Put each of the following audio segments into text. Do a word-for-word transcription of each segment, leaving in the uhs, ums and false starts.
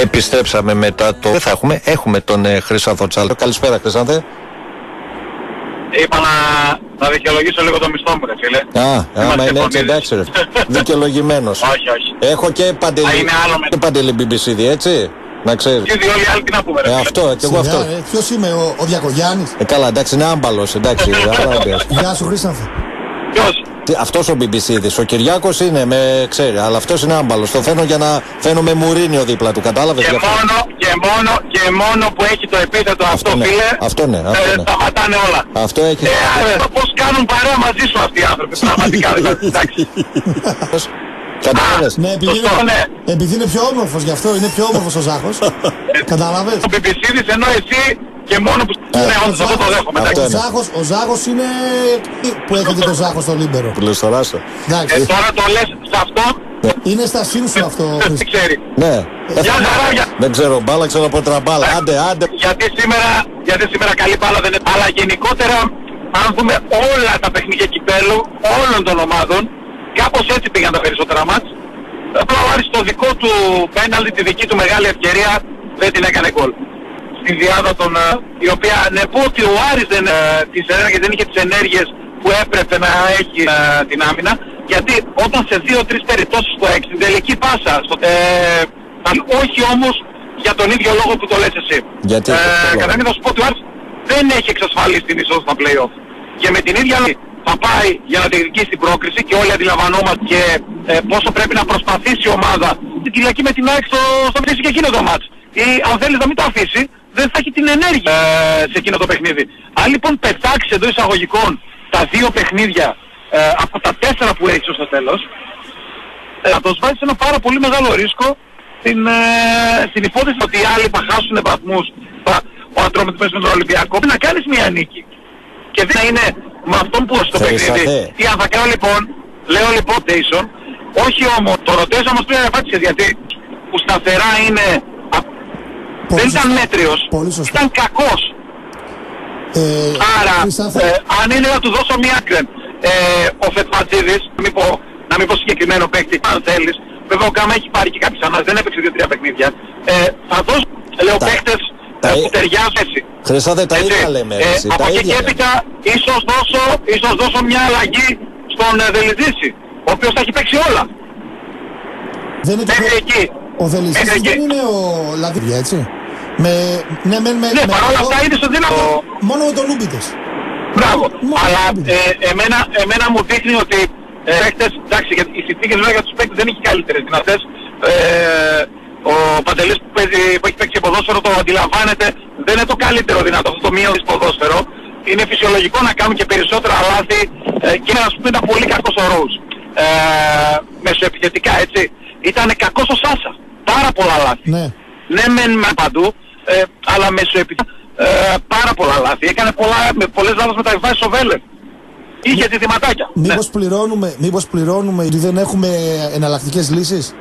Επιστρέψαμε μετά το... Δεν θα έχουμε, έχουμε τον ε, Χρυσάνθο Τσάλτο. Καλησπέρα Χρυσάνθε. Είπα να, να δικαιολογήσω λίγο το μισθό μου, ρε φίλε. Α, άμα είναι έτσι, εντάξει ρε. Δικαιολογημένος. Όχι, όχι. Έχω και Παντελή, και Παντελή μπι μπι σι, έτσι. Να ξέρεις. Και όλοι οι άλλοι τι να πούμε, ρε ε, φίλε. αυτό, και εγώ αυτό. Ε, ποιος είμαι, ο, ο Διακογιάννης. Ε, καλά, εντάξει, είναι άμπαλος, εντάξει. Γεια σου Χρήσανθε. Ποιος? Αυτός ο μπι μπι σι-δης, ο Κυριάκος είναι, με ξέρει, αλλά αυτός είναι άμπαλος. Το φαίνω για να φαίνομαι Μουρίνιο δίπλα του, κατάλαβες? Και μόνο, και μόνο, και μόνο που έχει το επίθετο αυτό, αυτό ναι, φίλε, αυτό ναι, αυτό ε, ναι. σταματάνε όλα. Αυτό έχει. Ε, άρα, πώς κάνουν παρέα μαζί σου αυτοί οι άνθρωποι, πραγματικά, δηλαδή, εντάξει. Κατάλαβες? Ναι, επειδή, Σωστό, είναι, ναι. επειδή είναι πιο όμορφος, γι' αυτό είναι πιο όμορφος ο Ζάχος. Κατάλαβες? Ο μπι μπι σι-δης, ενώ εσύ και μόνο που... Ε, ναι, όντως αυτό το δέχομαι, εντάξει. Ο Ζάχος, ο Ζάχος είναι... Που έχετε το Ζάχο στο Λίμπερο. Που λες τώρα σου. Ε, τώρα το λες σε αυτό, Είναι στα σύν σου αυτό. δεν ξέρει. Ναι. Γεια χαρά, Δεν ξέρω μπάλα, ξέρω από τραμπάλα. Άντε, άντε. Γιατί σήμερα, γιατί σήμερα καλή μπάλα δεν είναι. Αλλά γενικότερα, αν δούμε όλα τα παιχνίδια κυπέλου, όλων των ομάδων, κάπως έτσι πήγαν τα περισσότερα μάτς. Απλά ο Άρης το δικό του πέναλτι, τη δική του μεγάλη ευκαιρία, δεν την έκανε γκολ. Στην διάδα των, η οποία, ναι, πω ότι ο Άρης δεν, τις ενέργειες, δεν είχε τις ενέργειες που έπρεπε να έχει ε, την άμυνα, γιατί όταν σε δύο τρεις περιπτώσεις το έξι, την τελική πάσα, στο, ε, όχι όμως για τον ίδιο λόγο που το λες εσύ. Γιατί, ε, Καταρχήν θα σου πω ότι ο Άρης δεν έχει εξασφαλίσει την είσοδο στα play-off. Και με την ίδια λόγη θα πάει για να διεκδικήσει την πρόκριση και όλοι αντιλαμβανόμαστε και ε, πόσο πρέπει να προσπαθήσει η ομάδα την Κυριακή με την ΑΕΚ στο, στο πλαίσιο και εκείνο το μάτς. Ή αν θέλεις να μην το αφήσει, δεν θα έχει την ενέργεια ε, σε εκείνο το παιχνίδι. Αν λοιπόν πετάξει εντός εισαγωγικών τα δύο παιχνίδια ε, από τα τέσσερα που έχει στο τέλος, ε, θα τους βάζει σε ένα πάρα πολύ μεγάλο ρίσκο στην, ε, στην υπόθεση ότι οι άλλοι θα χάσουν βαθμούς, ο Ατρόμητος με τον Ολυμπιακό, να κάνεις μια νίκη. Και δεν είναι με αυτόν που στο παιχνίδι. Τι αν θα κάνω λοιπόν, λέω λοιπόν rotation, όχι όμως, το rotation όμως πρέπει να επάτησε, γιατί που σταθερά είναι, πολύ δεν σωστά. Ήταν μέτριος, ήταν κακός. Ε, Άρα, ε, αν είναι να του δώσω μία άκρη, ε, ο Φετματζίδης, να μην πω, να μην πω συγκεκριμένο παίκτη, αν θέλεις, βέβαια ο Κάμα έχει πάρει και κάποιες ανάγκες, δεν έπαιξε δύο τρία παιχνίδια, ε, θα δώσω, λέω, τα, παίκτες τα, ε, που ταιριάζουν έτσι. Χρυσάδε, τα ίδια λέμε, ε, έτσι, από τα εκεί και έπειτα, ίσως δώσω, ίσως δώσω μια αλλαγή στον ε, Δελιζήση, ο οποίος θα έχει παίξει όλα. Δεν είναι μέχρι εκεί. Ο Δελιζήσης δεν είναι ο Λαδίδια, έτσι. Με, ναι, με, με, ναι, με, παρόλα αυτά είναι στο δύναμο. Μόνο με τον Λούμπιτες. Μπράβο. Μόνο αλλά ε, εμένα, εμένα μου δείχνει ότι ε, παίκτες, εντάξει, οι συνθήκες βέβαια για τους παίκτες δεν έχει καλύτερες δυνατές. Ε, ο Παντελής που, παίζει, που έχει παίξει ποδόσφαιρο το αντιλαμβάνεται, δεν είναι το καλύτερο δυνατό αυτό το μείον της ποδόσφαιρο. Είναι φυσιολογικό να κάνουν και περισσότερα λάθη ε, και να σου πει ήταν πολύ κακός ο Ρόους. Ε, μεσοεπιθετικά, έτσι. Ήτανε κακός ο Σάσα. Πάρα πολλά λάθη. Ναι. Ναι, μεν με παντού, ε, αλλά μεσοεπιθετικά ε, πάρα πολλά λάθη. Έκανε πολλά, με πολλές λάθος μεταβιβάσεις ο Βέλεφ. Είχε ζητηματάκια. Μήπως, ναι. πληρώνουμε, μήπως πληρώνουμε ότι δεν έχουμε εναλλακτικές λύσεις.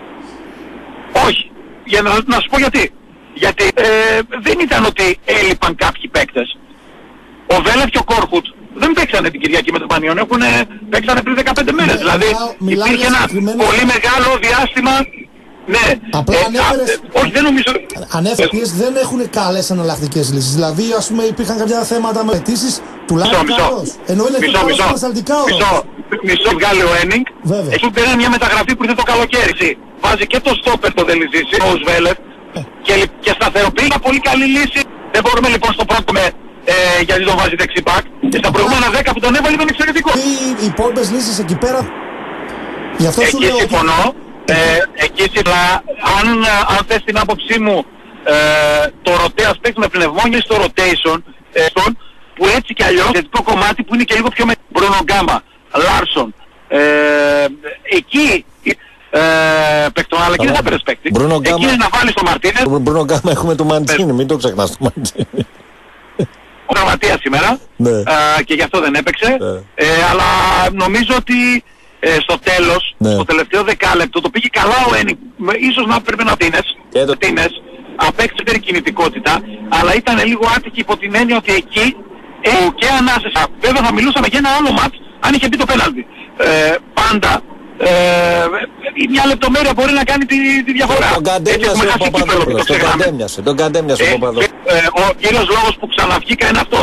Όχι. Για να, να σου πω γιατί. Γιατί ε, δεν ήταν ότι έλειπαν κάποιοι παίκτες. Ο Βέλεφ και ο Κόρχουτ δεν παίξανε την Κυριακή με τον Πανιόν. Έχουν, παίξανε πριν δεκαπέντε μέρες. Ναι, δηλαδή μιλάω, υπήρχε ένα συγκεκριμένο... πολύ μεγάλο διάστημα. Ναι. Απλά ε, ανέφερες... α, όχι, δεν νομίζω... Ανέφερες δεν έχουν καλές εναλλακτικές λύσεις. Δηλαδή, ας πούμε, υπήρχαν κάποια θέματα με αιτήσεις τουλάχιστον καλώς. Ενώ είναι μισό, μισό, ανασταλτικά όλα. Μισό, μισό βγάλει ο Ένινγκ. Εκεί πέρα μια μεταγραφή που ήρθε το καλοκαίρι. Βάζει και το στόπερ το Δελιζήση, ο Σβέλεφ, ε. και, και σταθεροποιεί μια πολύ καλή λύση. Δεν μπορούμε λοιπόν στο πρώτο με... Ε, γιατί τον βάζει δεξιπάκ. Και στα προηγούμενα δέκα που τον έβαλε ήταν εξαιρετικό. Οι υπόλοιπες λύσεις εκεί πέρα. Γι' αυτό εκεί σου συμφωνώ. Ε, εκεί συμφωνώ. Αν, αν θες την άποψή μου, ε, το rotation παίξει με πνευμόνια στο rotation, ε, στον, που έτσι κι αλλιώς, το κομμάτι που είναι και λίγο πιο με Μπρούνο Γκάμα, Λάρσον. Ε, εκεί ε, παίκτον, αλλά και δεν θα πέρες παίκτη. Εκεί είναι να βάλεις το Μαρτίνες. Μπρούνο Γκάμα έχουμε το Μαντζίνι, μην το ξεχνάς το Μαντζίνι. Ο Γραμματέας σήμερα, ναι. α, και γι' αυτό δεν έπαιξε, ναι. ε, αλλά νομίζω ότι ε, στο τέλος, ναι. στο τελευταίο δεκάλεπτο, το πήγε καλά ο Ένικ, ίσως να πρέπει να τίνες, το... τίνες, απέκτησε την κινητικότητα, αλλά ήταν λίγο άτυχη υπό την έννοια ότι εκεί ε, και ανάσεσα, βέβαια θα μιλούσαμε για ένα άλλο μάτς, αν είχε μπει το πέναλτι. Ε, πάντα Ε, μια λεπτομέρεια μπορεί να κάνει τη, τη διαφορά. Τον κατέμοιασε ο Παπαδόπουλος. Τον κατέμοιασε. Τον κατέμοιασε ο Παπαδόπουλος. Ε, ε, ο κύριος λόγος που ξαναβγήκα είναι αυτός.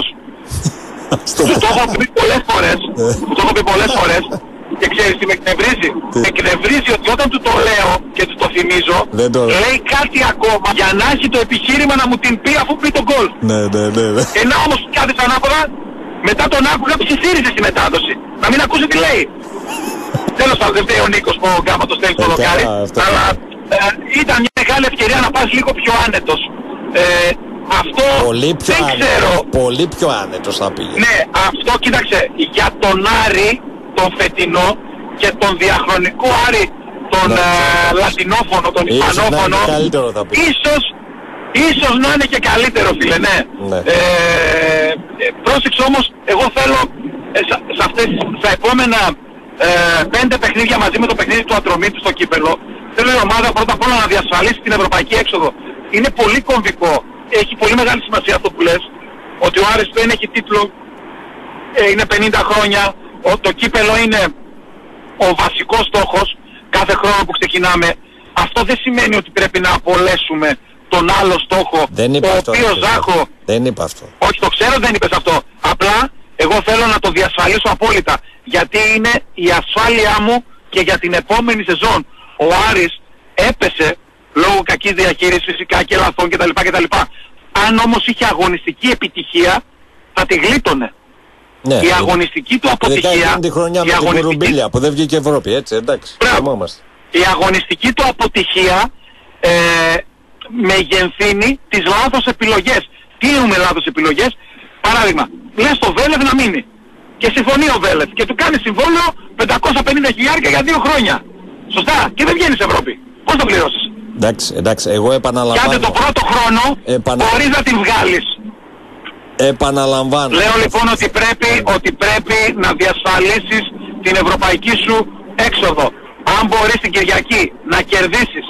Του το έχω πει πολλές φορές. Του το έχω πει πολλές φορές. Και ξέρεις τι με εκνευρίζει. Με εκνευρίζει ότι όταν του το λέω και του το θυμίζω, το... λέει κάτι ακόμα για να έχει το επιχείρημα να μου την πει αφού πει τον γκολ. Ναι, ναι, ναι, ναι. Ενώ όμως κάτι ανάποδα, μετά τον άκουγα ψιθύριζε στη μετάδοση. Να μην ακούσει τι λέει. Τέλος πάντων, δεν φταίει ο Νίκος που ο Γκάμα το στέλνει στο δοκάρι. Αλλά ε, ήταν μια μεγάλη ευκαιρία να πας λίγο πιο άνετος. Ε, αυτό πολύ πιο δεν άνετο, ξέρω. Πολύ πιο άνετος θα πήγε. Ναι, αυτό κοίταξε. Για τον Άρη, τον φετινό και τον διαχρονικό Άρη, τον ναι, ε, λατινόφωνο, τον ισπανόφωνο, ίσως, ίσως να είναι και καλύτερο, φίλε, ναι. ναι. Ε, ε, πρόσεξε όμως, εγώ θέλω ε, σε, σε αυτές, στα επόμενα ε, πέντε παιχνίδια μαζί με το παιχνίδι του Ατρομήτου στο κύπελο, θέλω η ομάδα πρώτα απ' όλα να διασφαλίσει την ευρωπαϊκή έξοδο. Είναι πολύ κομβικό, έχει πολύ μεγάλη σημασία αυτό που λες, ότι ο Άρης δεν έχει τίτλο, ε, είναι πενήντα χρόνια, ο, το κύπελο είναι ο βασικός στόχος κάθε χρόνο που ξεκινάμε. Αυτό δεν σημαίνει ότι πρέπει να απολέσουμε τον άλλο στόχο, δεν ο οποίος Ζάχο... Δεν είπα αυτό. Όχι, το ξέρω, δεν είπες αυτό. Απλά εγώ θέλω να το διασφαλίσω απόλυτα, γιατί είναι η ασφάλειά μου και για την επόμενη σεζόν. Ο Άρης έπεσε λόγω κακής διαχείρισης φυσικά και λαθών κτλ. κτλ. Αν όμως είχε αγωνιστική επιτυχία θα τη γλίτωνε. Ναι, η αγωνιστική του αποτυχία... τη χρονιά με αγωνιστική... την Κουρουμπίλια που δεν βγήκε Ευρώπη, έτσι, εντάξει. Η αγωνιστική του αποτυχία ε, μεγενθύνει τις λάθος επιλογές. Τι εννοούμε λάθος επιλογές? Παράδειγμα, λες στο Βέλεφ να μείνει. Και συμφωνεί ο Βέλεφ και του κάνει συμβόλαιο πεντακόσια πενήντα χιλιάδες για δύο χρόνια. Σωστά? Και δεν βγαίνεις Ευρώπη. Πώς το πληρώσεις? Εντάξει, εντάξει, εγώ επαναλαμβάνω. Κάντε το πρώτο χρόνο Επανα... χωρίς να την βγάλεις. Επαναλαμβάνω. Λέω λοιπόν ότι πρέπει, ότι πρέπει να διασφαλίσεις την ευρωπαϊκή σου έξοδο. Αν μπορείς την Κυριακή να κερδίσεις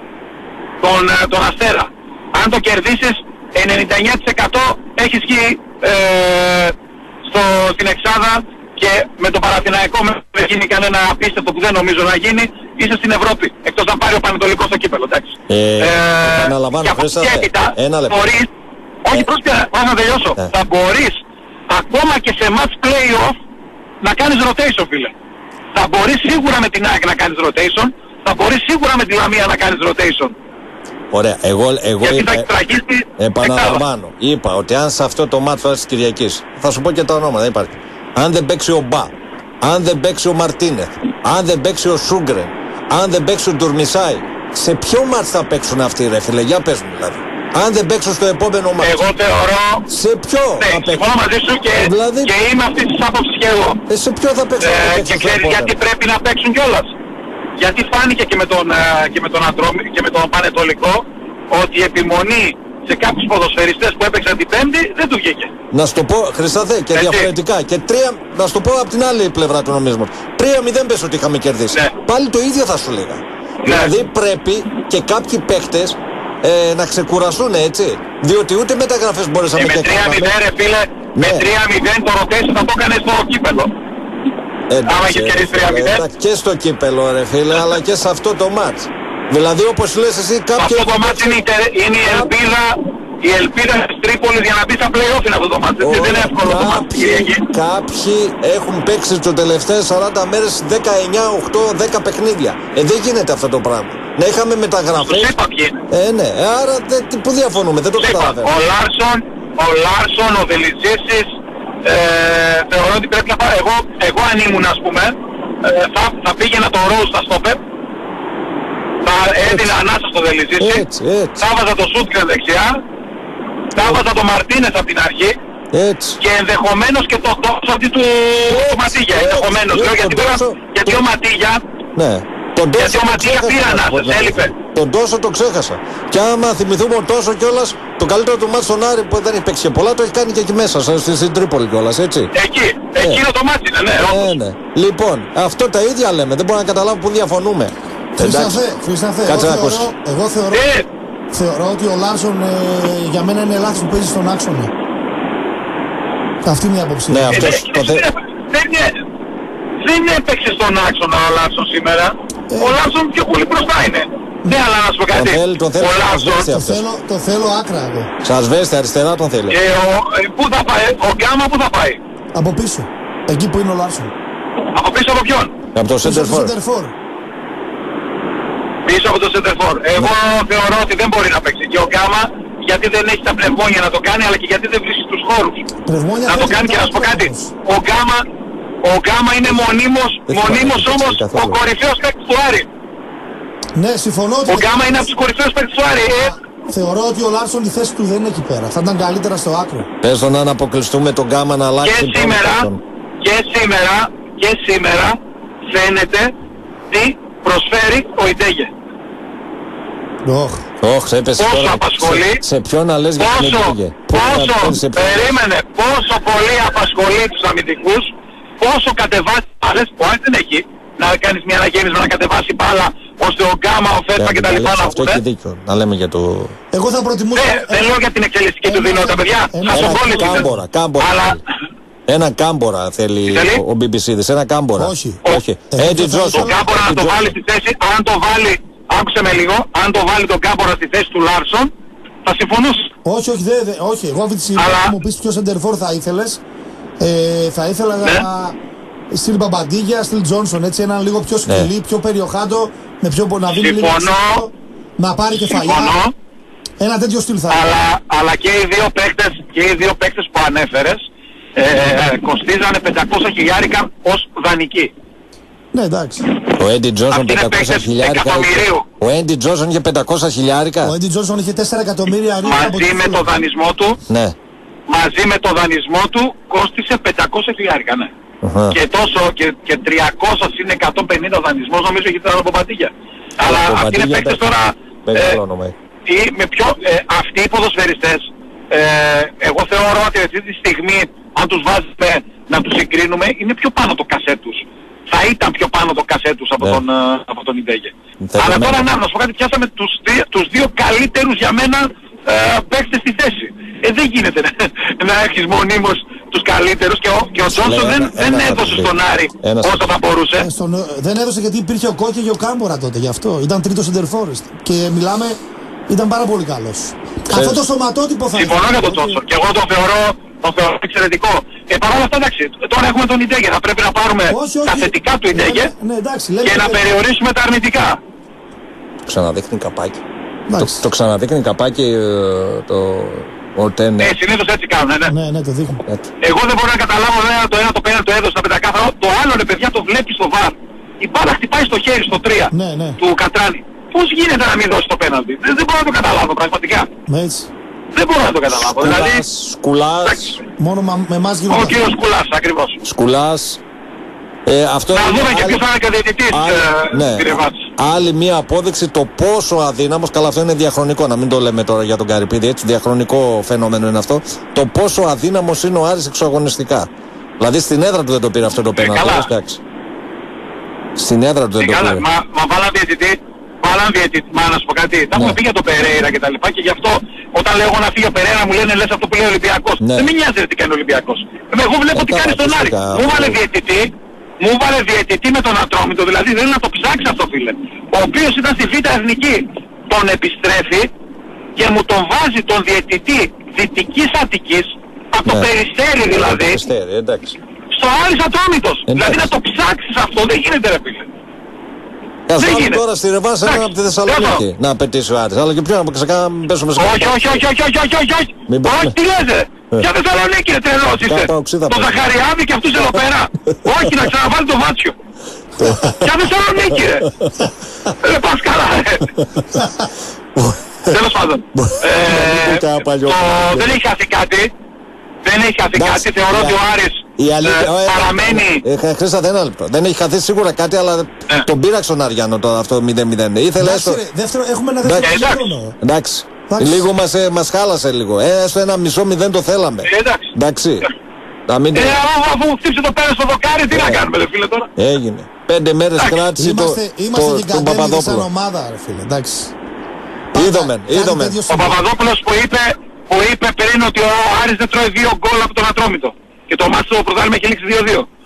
τον, τον Αστέρα, αν το κερδίσεις ενενήντα εννιά τοις εκατό έχεις βγει ε, στο, στην Εξάδα και με το Παναθηναϊκό με γίνει κανένα απίστευτο που δεν νομίζω να γίνει, είσαι στην Ευρώπη. Εκτός να πάρει ο Πανετολικός στο κύπελο, εντάξει. Ε, ε, επαναλαμβάνω, ένα λεπτό. Μπορείς, όχι ε, πρόσπια, πάω να τελειώσω. Ε. Θα μπορείς ακόμα και σε match play-off να κάνεις rotation, φίλε. Θα μπορείς σίγουρα με την ΑΕΚ να κάνεις rotation, θα μπορείς σίγουρα με τη Λαμία να κάνεις rotation. Ωραία, εγώ, εγώ γιατί είπα, θα τραγίσει, επαναλαμβάνω, είπα ότι αν σε αυτό το μάτσο της Κυριακής, θα σου πω και τα ονόματα, δεν υπάρχει. Αν δεν παίξει ο Μπα, αν δεν παίξει ο Μαρτίνεθ, αν δεν παίξει ο Σούγκρεν, αν δεν παίξει ο Ντουρμισάη, σε ποιο μάτς θα παίξουν αυτοί, ρε φίλε, για πες μου δηλαδή. Αν δεν παίξουν στο επόμενο μάτς. Εγώ θεωρώ... Σε ποιο ναι, θα παίξουν? συμφωνώ μαζί σου και, δηλαδή... και είμαι αυτής της άποψης και εγώ. Ε, σε ποιο θα παίξουν? Ε, και ξέρεις γιατί πρέπει να παίξουν κιόλας? Γιατί φάνηκε και με τον, και με τον, Αντρόμη, και με τον Πανετολικό ότι η επιμονή σε κάποιους ποδοσφαιριστές που έπαιξαν την Πέμπτη δεν του βγήκε. Να σου το πω, Χρισταθέ, και έτσι, διαφορετικά. Και τρία, να σου το πω από την άλλη πλευρά του νομίσματος. τρία μηδέν πες ότι είχαμε κερδίσει. Ναι. Πάλι το ίδιο θα σου λέγα. Ναι. Δηλαδή πρέπει και κάποιοι παίκτες ε, να ξεκουραστούν, έτσι. Διότι ούτε μεταγραφές μπορέσαμε ε, και κάναμε. Με τρία μηδέν ρε φίλε, ναι. Με τρία μηδέν το rotation θα το έκανε στο κύπελο. Εντάξει, άμα έχεις κερδίσει τρία μηδέν. Και στο κύπελο ρε φίλε, αλλά και σε αυτό το μάτς. Δηλαδή όπως λες εσύ κάποιοι... Αυτό το μάτς είναι, είναι η ελπίδα, η ελπίδα της Τρίπολης για να μπει στα play-off είναι αυτό το μάτς. Δεν είναι εύκολο το μάτς. Κάποιοι έχουν παίξει τις τελευταίες σαράντα μέρες δεκαεννιά, οκτώ, δέκα παιχνίδια. Ε, δεν γίνεται αυτό το πράγμα. Να είχαμε μεταγραφές. Τους είπα ποιοι είναι. Ε, ναι. Άρα δε, πού διαφωνούμε, δεν το καταλαβαίνω. Ο Λάρσον, ο Λάρσον, ο Δελιζήσης, ε, θεωρώ ότι πρέπει να πάρω. Εγώ, εγώ αν ήμουν ας πούμε, ε, θα, θα πήγαινα το Ρόου στα στόπερ. Θα έδινα ανάσα στο Δελιζήση, θα βάζα το Σούτκρεν δεξιά, θα βάζα το Μαρτίνες από την αρχή έτσι. Και ενδεχομένως και το τόσο αυτή του, του Ματίγια, ενδεχομένως. Λέω γιατί, τόσο... γιατί ο Ματίγια, ναι. Τον γιατί ο Ματίγια πήρε ανάσες, έλειπε. Τον τόσο το ξέχασα. Και άμα θυμηθούμε ο τόσο κιόλας, το καλύτερο του μάτς στον Άρη που δεν έχει παίξει και πολλά, το έχει κάνει και εκεί μέσα, στην, στην Τρίπολη κιόλας, έτσι. Εκεί, ε. εκείνο το μάτς είναι, ναι, ε, ναι. Λοιπόν, αυτό τα ίδια λέμε, δεν μπορώ να καταλάβω που διαφωνούμε. Χρισταθέ, Χρισταθέ, εγώ, θεωρώ, εγώ θεωρώ, ε. θεωρώ ότι ο Λάρσον ε, για μένα είναι λάθος που παίζει στον άξονα. Αυτή είναι η άποψη. Ναι, αυτός, ε, το θε... δεν, δεν έπαιξε στον άξονα ο Λάρσον σήμερα. Ε. Ο Λάρσον πιο πολύ μπροστά είναι. Ναι, αλλά να σου πω κάτι. Το θέλει, το θέλει, Ο σας Λάρσον. βέσει Το αυτός. θέλω, το θέλω άκρα εγώ. Σας βέστε, αριστερά τον θέλει. Και ο, ε, πού θα πάει, ο Γκάμα πού θα πάει. Από πίσω. Εκεί που είναι ο Λάρσον. Από πίσω από ποιον. Από το center for. Σεντερφόρ. Πίσω από το Σεντερφόρ. Εγώ θεωρώ ότι δεν μπορεί να παίξει. Και ο Γκάμα γιατί δεν έχει τα πνευμόνια να το κάνει, αλλά και γιατί δεν βρίσκει τους χώρους. Πνευμόνια Να το θέλει κάνει και να σου πω κάτι. όμως. Ο Γκάμα, ο Γκάμα είναι μονίμως, Δεν μονίμως θυμάμαι, όμως δεν ο καθόλου. κορυφαίος παίκτης του Άρη. Ναι, συμφωνώ ότι. Ο Γκάμα είναι από τους κορυφαίους παίκτες του Άρη. Ε, Θεωρώ ότι ο Λάρσον τη θέση του δεν είναι εκεί πέρα. Θα ήταν καλύτερα στο άκρο. Πες τον να αποκλειστούμε τον Γκάμα να αλλάξει. και την σήμερα, πρώτη. και σήμερα, και σήμερα φαίνεται τι προσφέρει ο Ιντέγε. Οχ. Όχι, έπεσε Πόσο τώρα. απασχολεί, Σε, σε ποιον να λες για την Πόσο, Ιντέγε. Πού να πόσο, πεις σε ποιον. περίμενε, πόσο πολύ απασχολεί τους αμυντικούς, πόσο κατεβάσει μπάλες, που αν δεν έχει, να κάνεις μια αναγέννηση να κατεβάσει μπάλα, ώστε ο Γκάμα, ο Φέσπα Για και την τα λοιπά καλύψη, να αυτό βγουν. έχει δίκιο. Να λέμε για το... Εγώ θα προτιμούσα. Ναι, δεν λέω για την εξελιστική του ένα- δυνατότητα, παιδιά, ένα- θα Ένα τον κόλλησε. κάμπορα, κάμπορα. Αλλά, Ένα κάμπορα θέλει Τι θέλει? ο, ο μπιμπισίδης, ένα κάμπορα. Όχι. Όχι. Εγώ Έντι θα Τζόνσον. τον ήθελα- Κάμπορα να το βάλει στη θέση, αν το βάλει, άκουσε με λίγο, αν το βάλει τον Κάμπορα στη θέση του Λάρσον, θα συμφωνούσε. Όχι, όχι, δε, δε, όχι. Εγώ αυτή τη στιγμή Αλλά- θα μου πει ποιο σεντερφόρ θα ήθελε. Ε, θα ήθελα Ναι. να. Στυλ Μπαμπαντίγια, στυλ Τζόνσον. Έτσι, έναν λίγο πιο σκυλί, πιο περιοχάτο, με πιο να δίνει λίγο. Συμφωνώ. εξάρτητο, να πάρει κεφαλιά. Συμφωνώ. Ένα τέτοιο στυλ θα ήθελα. Αλλά, αλλά και οι δύο παίκτες, και οι δύο παίκτες που ανέφερες ε, κοστίζανε πεντακόσια χιλιάρικα ως δανεικοί. Ναι, εντάξει. Ο Έντι Τζόνσον Αυτοί είναι πεντακόσια παίκτες χιλιάρικα. εκατομμυρίου. Ο Έντι Τζόνσον είχε πεντακόσια χιλιάρικα. Ο Έντι Τζόνσον είχε τέσσερα εκατομμύρια ρίχνει από Μαζί τη με Φούλαμ. το δανεισμό του, Ναι. μαζί με το δανεισμό του κόστισε πεντακόσια χιλιάρικα, ναι. Αχα. Και τόσο και, και τριακόσια είναι εκατόν πενήντα δανεισμός, νομίζω έχει τώρα από Πατήγια. Αλλά Ο αυτοί είναι Παντίγια, παίκτες εντάξει. τώρα, Μεγάλο ε, όνομα. ή με πιο, ε, αυτοί οι ποδοσφαιριστές, ε, εγώ θεωρώ ότι αυτή τη στιγμή, αν τους βάζουμε να τους συγκρίνουμε, είναι πιο πάνω το κασέ τους. Θα ήταν πιο πάνω το κασέ τους από Ναι. τον, ε, από τον Ιντέγε. Θα Αλλά ήταν τώρα ένα. να, να σου πω κάτι, πιάσαμε τους, δι- τους δύο καλύτερους για μένα ε, παίκτες στη θέση. Ε, δεν γίνεται να, να έχεις μονίμως τους καλύτερους και ο, και ο Τζόνσον Λέει, δεν, ένα- δεν ένα θα έδωσε τους στον πει. Άρη Ένας όσο θα θα μπορούσε. Ε, στον, ε, δεν έδωσε γιατί υπήρχε ο Κόκκι και ο Κάμπορα τότε γι' αυτό. Ήταν τρίτο σεντερφόριστ. Και μιλάμε, ήταν πάρα πολύ καλό. Αυτό το σωματότυπο θα Συμφωνώ ήθελα. για τον Τζόνσον και εγώ τον θεωρώ, τον θεωρώ εξαιρετικό. Ε, παρ' όλα αυτά εντάξει, τώρα έχουμε τον Ιντέγε, θα πρέπει να πάρουμε Όχι, όχι. τα θετικά του Ιντέγε Ναι, ναι, εντάξει, λέμε και να το- περιορίσουμε τα αρνητικά. Το ξαναδείχνει καπάκι. Το, Εντάξει. το ξαναδείχνει καπάκι ε, το ο Τέν. Ε, συνήθως έτσι κάνουν, ναι. Ναι, ναι, το δείχνει. Έτσι. Εγώ δεν μπορώ να καταλάβω βέβαια το ένα το πέναλτι το έδωσε στα πεντακάθαρα. Το άλλο ρε παιδιά το βλέπει στο βαρ. Η μπάλα χτυπάει στο χέρι στο τρία Ναι, ναι. του Κατράνη. Πώς γίνεται να μην δώσει το πέναλτι. Δεν, δεν μπορώ να το καταλάβω πραγματικά. Με έτσι. Δεν μπορώ να το καταλάβω. Δηλαδή, Σκουλάς, σκουλάς, εντάξει, Μόνο μα- με εμά γύρω. ο κύριος Κουλάς ακριβώς. σκουλάς. Ε, αυτό Να είναι δούμε και άλλη- ποιος θα είναι και ο διαιτητής, άλλη- ε, ναι. κύριε Βάτση. Άλλη μία απόδειξη το πόσο αδύναμος, καλά αυτό είναι διαχρονικό, να μην το λέμε τώρα για τον Καρυπίδη, έτσι διαχρονικό φαινόμενο είναι αυτό, το πόσο αδύναμος είναι ο Άρης εξωαγωνιστικά. Δηλαδή στην έδρα του δεν το πήρε αυτό το πέναλτι. καλά. εντάξει. Στην έδρα του δεν το Καλά, πήρε. μα, μα βάλαν διαιτητή, βάλαν διαιτητή, μα να σου πω κάτι, τα Ναι. έχουμε πει για το Περέιρα και τα λοιπά και γι' αυτό όταν λέω εγώ να φύγει ο Περέιρα μου λένε λες αυτό που λέει ο Ολυμπιακός. Ναι. Δεν με νοιάζει ρε τι κάνει ο Ολυμπιακός. Εγώ βλέπω Ε, τι τα κάνει στον Άρη. φυσικά. Μου βάλε διαιτητή, μου βάλε διαιτητή με τον Ατρόμητο, δηλαδή δεν είναι να το ψάξει αυτό φίλε. Ο οποίος ήταν στη Β' Εθνική, τον επιστρέφει και μου τον βάζει τον διαιτητή Δυτικής Αττικής, από το Ναι. Περιστέρι δηλαδή, Περιστέρι, εντάξει. στο Άρης Ατρόμητος. Εντάξει. Δηλαδή να το ψάξεις αυτό, δεν γίνεται ρε φίλε. Ας Δεν βάλουμε γίνεται. τώρα στη Ρεβάνς έναν Εντάξει, από τη Θεσσαλονίκη εδώ. να απαιτήσει ο Άρης. Αλλά και ποιον να ξεκάνα μην πέσουμε σε Όχι, κάτι. όχι, όχι, όχι, όχι, όχι, όχι, όχι. Μην πάμε. Όχι, τι λέτε. Ε. Για Θεσσαλονίκη ρε τρελός είστε. Κάπου οξύδα Το πάμε. Ζαχαριάδη και αυτούς εδώ πέρα. Όχι, να ξαναβάλει το Βάτσιο. Για Θεσσαλονίκη ρε. Δεν πας καλά ρε. Τέλος πάντων. Ε, Κάνα παλιό το- πράγμα. Δεν έχει χαθεί κάτι. Δεν έχει χαθεί Εντάξει, κάτι. Θεωρώ η ότι ο α- Άρης Η αλήθεια, ε, ε, παραμένει. ε, ε, Χρήστα, ένα λεπτό. Δεν έχει χαθεί σίγουρα κάτι, αλλά τον πήραξε τον Αριάνο τώρα αυτό μηδέν μηδέν. Ήθελε Εντάξει, έστω. ρε, δεύτερο, έχουμε ένα Εντάξει. δεύτερο Εντάξει. χρόνο. Εντάξει. Εντάξει. Λίγο μας, ε, μας χάλασε λίγο. Ε, έστω ένα μισό μηδέν το θέλαμε. Ε, εντάξει. Εντάξει. Να μην το... Ε, αφού- αφού χτύψε το πέρα στο δοκάρι, τι να κάνουμε ρε φίλε τώρα. Έγινε. Πέντε μέρες Εντάξει. κράτησε το, Είμαστε, είμαστε το, και τον κατέμιδες σαν Παπαδόπουλο. ομάδα, ρε φίλε. Εντάξει. Είδομεν, Κάτι είδομεν. τέτοιο Ο συμβαίνει. Παπαδόπουλος που είπε, που είπε πριν ότι ο Άρης δεν τρώει δύο γκολ από τον Ατρόμητο. Και το μάτι στο πρωτάθλημα έχει λήξει δύο δύο.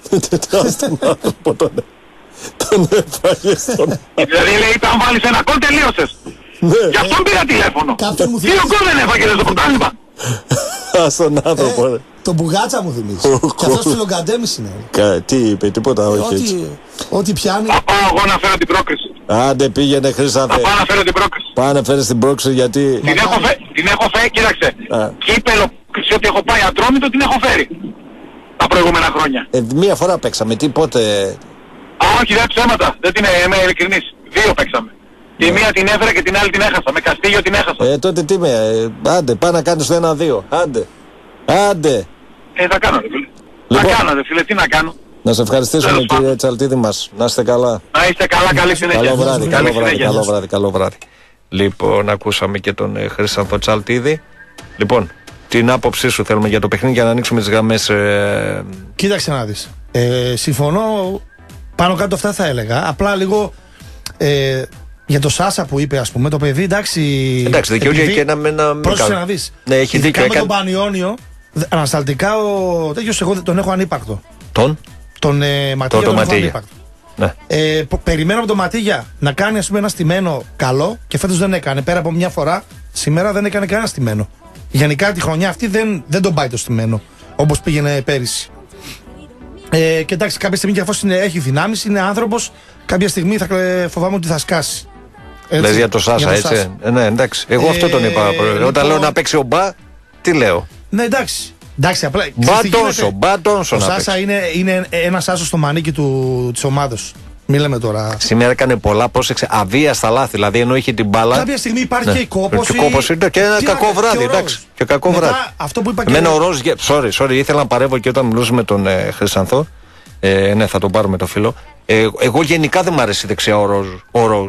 Τετράστον άνθρωπο τον, τον έφαγε στον... Δηλαδή λέει, αν βάλεις ένα γκολ τελείωσες. Ναι. Γι' αυτόν πήρα τηλέφωνο. Κάποιον μου Δύο θυμίζει. γκολ δεν έφαγε στο πρωτάθλημα. Ας τον άνθρωπο, ρε. Το μπουγάτσα μου θυμίζει. Και αυτός ψιλογκαντέμις είναι. Κα- Τι είπε, τίποτα, όχι έτσι. Ό,τι, ό,τι πιάνει. Θα πάω εγώ να φέρω την πρόκριση. Άντε πήγαινε Χρυσάνθε. Θα πάω να φέρω την πρόκριση. Πάνε φέρεις την πρόξη γιατί... Την έχω, φέ, την έχω φέρει, κοίταξε. Α. Κύπελο, ξέρει ότι έχω πάει Ατρόμητο, την έχω φέρει. Τα προηγούμενα χρόνια. Ε, μία φορά παίξαμε, τι πότε... Α, όχι, δεν ψέματα. Δεν την είμαι ειλικρινής. Δύο παίξαμε. Τη μία την έφερα και την άλλη την έχασα. Με Καστίγιο την έχασα. Ε, τότε τι με... Ε, άντε, πά να κάνεις το ένα-δύο. Άντε. Άντε. Ε, θα κάνω, ρε φίλε. Λοιπόν. Θα κάνω, ρε φίλε, τι να κάνω. Να σε ευχαριστήσουμε Τέλος κύριε πάντων. Τσαλτίδη μας. Να είστε καλά. Να είστε καλά, καλή συνέχεια. Καλό βράδυ, Καλή καλό βράδυ, συνέχεια. καλό βράδυ, καλό βράδυ. Λοιπόν, ακούσαμε και τον ε, Χρυσάνθο Τσαλτίδη. Λοιπόν, την άποψή σου θέλουμε για το παιχνίδι για να ανοίξουμε τις γραμμές. Ε... Κοίταξε να δεις. Ε, συμφωνώ πάνω κάτω αυτά θα έλεγα. Απλά λίγο ε, για το Σάσα που είπε, ας πούμε, το παιδί εντάξει. Εντάξει, δικαιούται επειδή- και ένα με ένα. Πρόσεχε να δεις. Ναι, έχει Ειδικά δίκιο. με Έκανε... τον Πανιόνιο, δε- ανασταλτικά ο τέτοιος εγώ τον έχω ανύπαρκτο. Τον. Τον ε, Ματίγια το τον έχω Ματίγια. ανύπαρκτο. Ναι. Ε, πο- περιμένω από τον Ματίγια να κάνει, ας πούμε, ένα στημένο καλό και φέτος δεν έκανε. Πέρα από μια φορά, σήμερα δεν έκανε κανένα στημένο. Γενικά τη χρονιά αυτή δεν, δεν τον πάει το στημένο όπως πήγαινε πέρυσι. Ε, και εντάξει, κάποια στιγμή και αφού είναι- έχει δυνάμεις, είναι άνθρωπος, κάποια στιγμή θα ε, φοβάμαι ότι θα σκάσει. Έτσι, Λες για το Σάσα, για το έτσι. Σάσα. Ε, ναι, εντάξει. Εγώ αυτό τον είπα. Ε, πρόεδρε. λοιπόν- Όταν λέω να παίξει ο Μπα, τι λέω. Ναι, εντάξει. Εντάξει, απλά. Μπα ξέρεις τι γίνεται? Τόνσο, Μπα Τόνσο Ο να Σάσα παίξει. είναι, είναι ένας άσος στο μανίκι του, της ομάδος. Μην λέμε τώρα. Σήμερα έκανε πολλά, πρόσεξε, αβίαστα λάθη. Δηλαδή ενώ είχε την μπάλα. Κάποια στιγμή υπάρχει Ναι. και η κόπωση. Και κόπωση, ναι, και ένα Τι κακό να- βράδυ, και ο εντάξει. Ροζ. Και κακό Μετά, βράδυ. αυτό που είπα και Εμένα ο- ο Ροζ, sorry, sorry, ήθελα να παρεύω και όταν μιλούσαμε με τον ε, Χρυσανθό. Ε, ναι, θα τον πάρουμε το φίλο. Ε, εγώ γενικά δεν μ' αρέσει η δεξιά ο Ροζ. Ο Ροζ.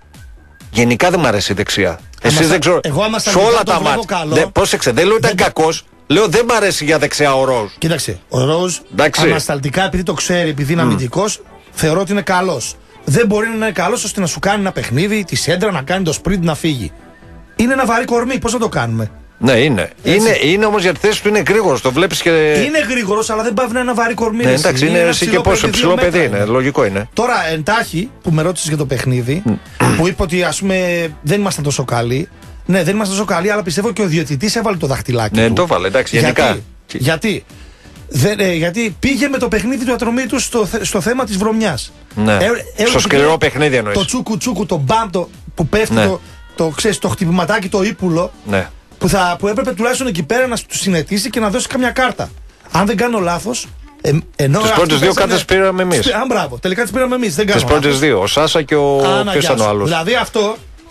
Γενικά δεν μ' αρέσει η δεξιά. Εσείς στα- δεν ξέρω. εγώ άμα στα Σε δικά όλα το τα βλέπω μάτια. καλό. Δεν- Πρόσεξε, δεν λέω ότι ήταν Δεν- κακός. Λέω δεν μ' αρέσει για δεξιά ο Ροζ. Κοίταξε, ο Ροζ Εντάξει. ανασταλτικά επειδή το ξέρει, επειδή είναι αμυντικός, θεωρώ ότι είναι καλός. Δεν μπορεί να είναι καλός ώστε να σου κάνει ένα παιχνίδι, τη σέντρα, να κάνει το sprint να φύγει. Είναι ένα βαρύ κορμί, πώς να το κάνουμε. Ναι, είναι. Είναι, είναι όμως για τη θέση του είναι γρήγορος. Το βλέπεις και. Είναι γρήγορος, αλλά δεν πάει να είναι ένα βαρύ κορμί. Ναι, ρε, εσύ. εντάξει, είναι ένα εσύ και ψηλό πόσο παιδί, ψηλό δύο μέτρα παιδί είναι. Λογικό είναι. Τώρα, εντάχει, που με ρώτησε για το παιχνίδι, που είπε ότι ας πούμε δεν ήμασταν τόσο καλοί. Ναι, δεν ήμασταν τόσο καλοί, αλλά πιστεύω και ο διαιτητής έβαλε το δαχτυλάκι. Ναι, του. το βάλε, εντάξει, γενικά. Γιατί, γιατί, δεν, ε, γιατί πήγε με το παιχνίδι του Ατρομήτου στο, θε- στο θέμα της βρωμιάς. Ναι. Ε, ε, Στο ε, σκληρό παιχνίδι εννοείς. Το τσούκου τσούκου, το μπαμ το, που πέφτει, Ναι. το, το, ξέρεις, το χτυπηματάκι, το ύπουλο. Ναι. Που, θα, που έπρεπε τουλάχιστον εκεί πέρα να του συνετίσει και να δώσει καμιά κάρτα. Αν δεν κάνω λάθος. Ε, ενώ Τις αυτοί πρώτες δύο πέσανε- κάρτες πήραμε εμείς. τις- Α, μπράβο. Τελικά τις πήραμε εμείς. Δεν Τις κάνω πρώτες λάθος. δύο. Ο Σάσα και ο. Άνα, Ποιος γεια ήταν ο σου. άλλος. Δηλαδή αυτό.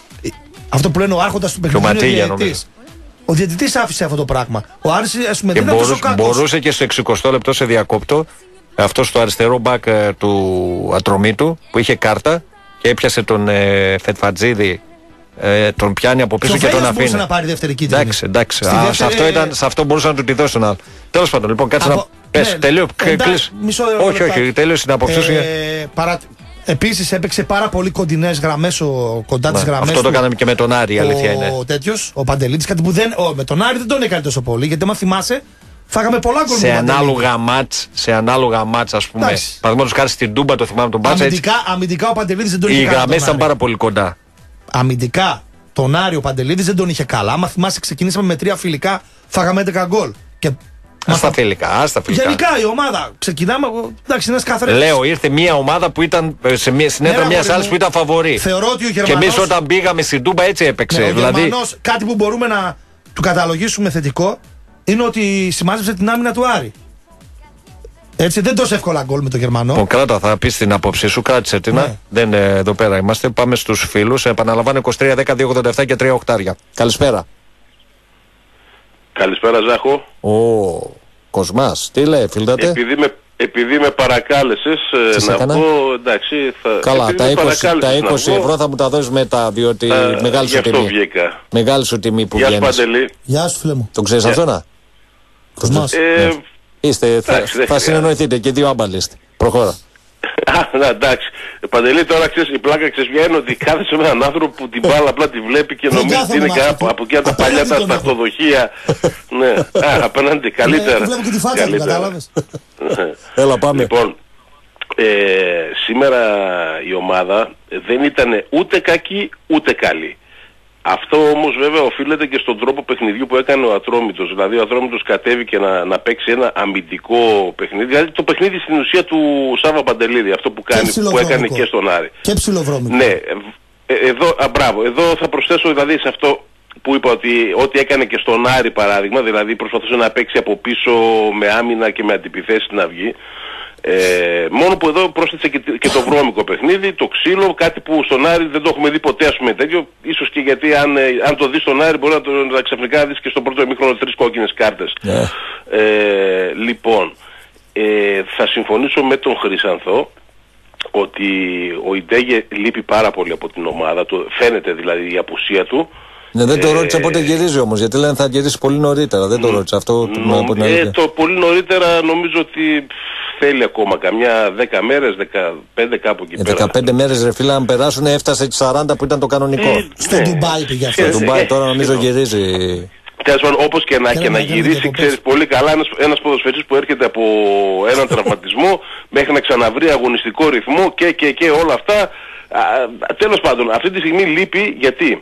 Αυτό που λένε ο άρχοντας του παιχνιδιού. ο είναι ο Ματίγια, διαιτητής. Ο διαιτητής άφησε αυτό το πράγμα. Ο Άρης, ας πούμε, Και δεν ήταν τόσο μπορούσε, κακός. μπορούσε και στο εξηκοστό λεπτό σε διακόπτω αυτό στο αριστερό μπακ ε, του Ατρομήτου που είχε κάρτα και έπιασε τον ε, Φετφατζίδη. Ε, τον πιάνει από πίσω Και ο και τον Βέλιας μπορούσε αφήνει. να πάρει δεύτερη κίτρινη. Εντάξει, εντάξει. Στη Α, δεύτερη- σε, αυτό ήταν, σε αυτό μπορούσε να του τη δώσει τον άλλο. Τέλος πάντων, λοιπόν, κάτσε Από- να. Πες, ναι, τελείω. εντάξει, κλείς. μισό Όχι, λεπτάκι. όχι, τέλειωσε την άποψή σου. Ε, παρα... Επίσης έπαιξε πάρα πολύ κοντινές γραμμές, ο, κοντά τις Ναι, γραμμές αυτό το του. κάναμε και με τον Άρη, η αλήθεια είναι. Ο τέτοιος, ο Παντελίδης, κάτι που δεν, ο, με τον Άρη δεν τον έκανε τόσο πολύ, γιατί άμα θυμάσαι, φάγαμε πολλά γκολ με Σε τον Παντελίδη. ανάλογα μάτς, σε ανάλογα μάτς, ας πούμε. Εντάξει. Παραδείγματος χάρη στην Τούμπα, το θυμάμαι τον Μπάτσα. έτσι, Αμυντικά, αμυντικά ο Παντελίδης δεν τον Οι είχε καλά. γραμμές τον ήταν Άρη. πάρα πολύ κοντά. Αμυντικά τον Άρη ο Παντελίδης δεν τον είχε καλά. Άμα θυμάσαι, ξεκινήσαμε με τρία φιλικά, φάγαμε έντεκα γκολ. Και... Άστα φιλικά, άστα φιλικά. Γενικά η ομάδα, ξεκινάμε. Εντάξει, είναι κάθε Λέω, ήρθε μια ομάδα που ήταν ε, σε μια, στην έδρα Ναι, μια αγόρι άλλη μου, που ήταν φαβορή. θεωρώ ότι ο Και Γερμανός. εμεί όταν πήγαμε στην Τούμπα έτσι έπαιξε. Ναι, ο δηλαδή, Γερμανός, κάτι που μπορούμε να του καταλογίσουμε θετικό είναι ότι σημάζεψε την άμυνα του Άρη. Έτσι, δεν τόσο εύκολα γκολ με τον Γερμανό. Λοιπόν, κράτα, θα πει την άποψή σου, κράτησε την. Ναι. Δεν ε, εδώ πέρα είμαστε. Πάμε στου φίλου. Επαναλαμβάνω είκοσι τρία δέκα δύο ογδόντα επτά και τρία οχτάρια. Καλησπέρα. Καλησπέρα Ζάχο. Ο Κοσμάς, τι λέει, φίλτατε. Επειδή με, επειδή με παρακάλεσες Τι σε ε, να έκανα? πω, εντάξει, θα... Καλά, επειδή τα με είκοσι, τα παρακάλεσες να είκοσι πω, ευρώ θα μου τα δώσει μετά, διότι ε, μεγάλη γι' σου αυτό τιμή. βγήκα. Μεγάλη σου τιμή που Γεια σου βγαίνεις. Παντελή. Γεια σου, φίλε μου. Τον ξέρεις αυτόν, να? Κοσμάς. Ε, Είστε, θα, εντάξει, δεν θα χρειάζεται. συνεννοηθείτε και δύο άμπαλοι είστε. Προχώρα. Α, να, εντάξει. Παντελή, τώρα ξέρεις, η πλάκα ξέρεις ποια είναι, ότι κάθεσαι με έναν άνθρωπο που την μπάλα απλά τη βλέπει και νομίζει ότι είναι από, από εκεί τα παλιά τα σταχτοδοχεία. Ναι, α, απέναντι, καλύτερα. Βλέπω και τη φάτσα του, κατάλαβες. Έλα, πάμε. Λοιπόν, ε, σήμερα η ομάδα δεν ήταν ούτε κακή ούτε καλή. Αυτό όμως βέβαια οφείλεται και στον τρόπο παιχνιδιού που έκανε ο Ατρόμητος. Δηλαδή ο Ατρόμητος κατέβηκε να, να παίξει ένα αμυντικό παιχνίδι. Δηλαδή το παιχνίδι στην ουσία του Σάβα Παντελίδη, αυτό που, κάνει, που έκανε και στον Άρη. Και ψιλοβρώμικο. Ναι, ε, εδώ, α, μπράβο, εδώ θα προσθέσω δηλαδή σε αυτό που είπα ότι ό,τι έκανε και στον Άρη παράδειγμα, δηλαδή προσπαθούσε να παίξει από πίσω με άμυνα και με αντιπιθέσεις στην αυγή. Ε, μόνο που εδώ πρόσθεσε και, και το βρώμικο παιχνίδι, το ξύλο, κάτι που στον Άρη δεν το έχουμε δει ποτέ, ας πούμε τέτοιο. Ίσως και γιατί αν, αν το δεις στον Άρη μπορεί να το να ξαφνικά να δεις και στο πρώτο ημίχρονο τρεις κόκκινες κάρτες. Yeah. Ε, λοιπόν, ε, θα συμφωνήσω με τον Χρυσανθό ότι ο Ιντέγε λείπει πάρα πολύ από την ομάδα του, φαίνεται δηλαδή η απουσία του. Ναι, δεν το ε, ρώτησα πότε γυρίζει όμως, γιατί λένε θα γυρίσει πολύ νωρίτερα. Δεν το ρώτησα αυτό. Νο, που ε, το πολύ νωρίτερα νομίζω ότι θέλει ακόμα καμιά δέκα μέρες, δεκαπέντε κάπου εκεί ε, πέρα. δεκαπέντε μέρες ρε φίλε, αν περάσουν έφτασε τις σαράντα που ήταν το κανονικό. Ε, στο Ντουμπάι πήγε αυτό. Στο Ντουμπάι τώρα νομίζω ε, γυρίζει. Τέλος πάντων, όπως και να, και να γυρίσει, ξέρεις πολύ καλά, ένας, ένας ποδοσφαιριστής που έρχεται από έναν τραυματισμό μέχρι να ξαναβρει αγωνιστικό ρυθμό και, και, και όλα αυτά. Α, τέλος πάντων, αυτή τη στιγμή λείπει γιατί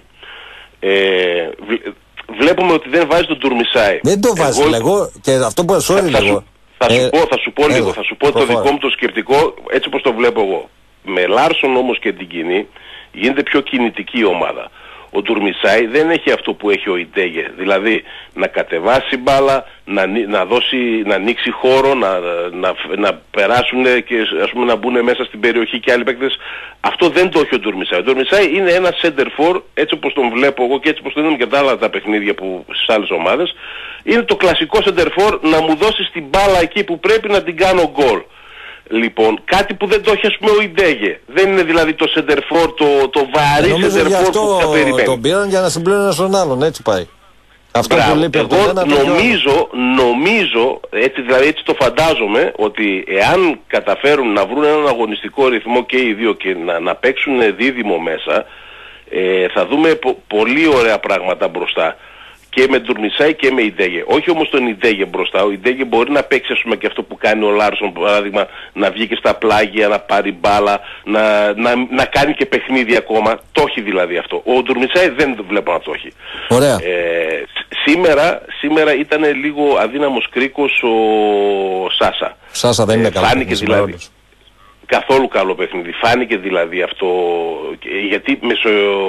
ε, βλέπουμε ότι δεν βάζει τον Τουρμισάη. Δεν το βάζει, εγώ, εγώ και αυτό που sorry θα, λίγο. Θα σου ε, πω, θα σου πω λίγο, θα σου πω προχώρα. το δικό μου το σκεπτικό έτσι όπως το βλέπω εγώ. Με Λάρσον όμως και την κοινή γίνεται πιο κινητική η ομάδα. Ο Τουρμισάη δεν έχει αυτό που έχει ο Ιντέγε, δηλαδή να κατεβάσει μπάλα, να, να, δώσει, να ανοίξει χώρο, να, να, να περάσουν και ας πούμε να μπουν μέσα στην περιοχή και άλλοι παίκτες. Αυτό δεν το έχει ο Τουρμισάη. Ο Τουρμισάη είναι ένα center for, έτσι όπως τον βλέπω εγώ και έτσι όπως τον είδαμε και τα άλλα τα παιχνίδια που στις άλλες ομάδες. Είναι το κλασικό center for, να μου δώσει την μπάλα εκεί που πρέπει να την κάνω γκολ. Λοιπόν, κάτι που δεν το έχει ας πούμε ο Ιντέγε. Δεν είναι δηλαδή το σεντερφόρ, το, το βαρύ σεντερφόρ που θα περιμένει. Τον πήραν για να συμπλήρωνε ένα στον άλλον, έτσι πάει. Αυτό Μπράβο, που λείπει από εγώ το ένα, νομίζω, νομίζω, έτσι, δηλαδή έτσι το φαντάζομαι, ότι εάν καταφέρουν να βρουν έναν αγωνιστικό ρυθμό και οι δύο και να, να παίξουν δίδυμο μέσα, ε, θα δούμε πο, πολύ ωραία πράγματα μπροστά. Και με Τουρμισάη και με Ιντέγε. Όχι όμως τον Ιντέγε μπροστά. Ο Ιντέγε μπορεί να παίξει ας πούμε και αυτό που κάνει ο Λάρσον, παράδειγμα, να βγει και στα πλάγια, να πάρει μπάλα, να, να, να κάνει και παιχνίδι ακόμα. Το έχει δηλαδή αυτό. Ο Τουρμισάη δεν βλέπω να το έχει. Ωραία. Ε, σήμερα, σήμερα ήταν λίγο αδύναμος κρίκος ο Σάσα. Σάσα δεν είναι ε, καλό. Φάνηκε δηλαδή. Καθόλου καλό παιχνίδι. Φάνηκε δηλαδή αυτό, γιατί μεσο,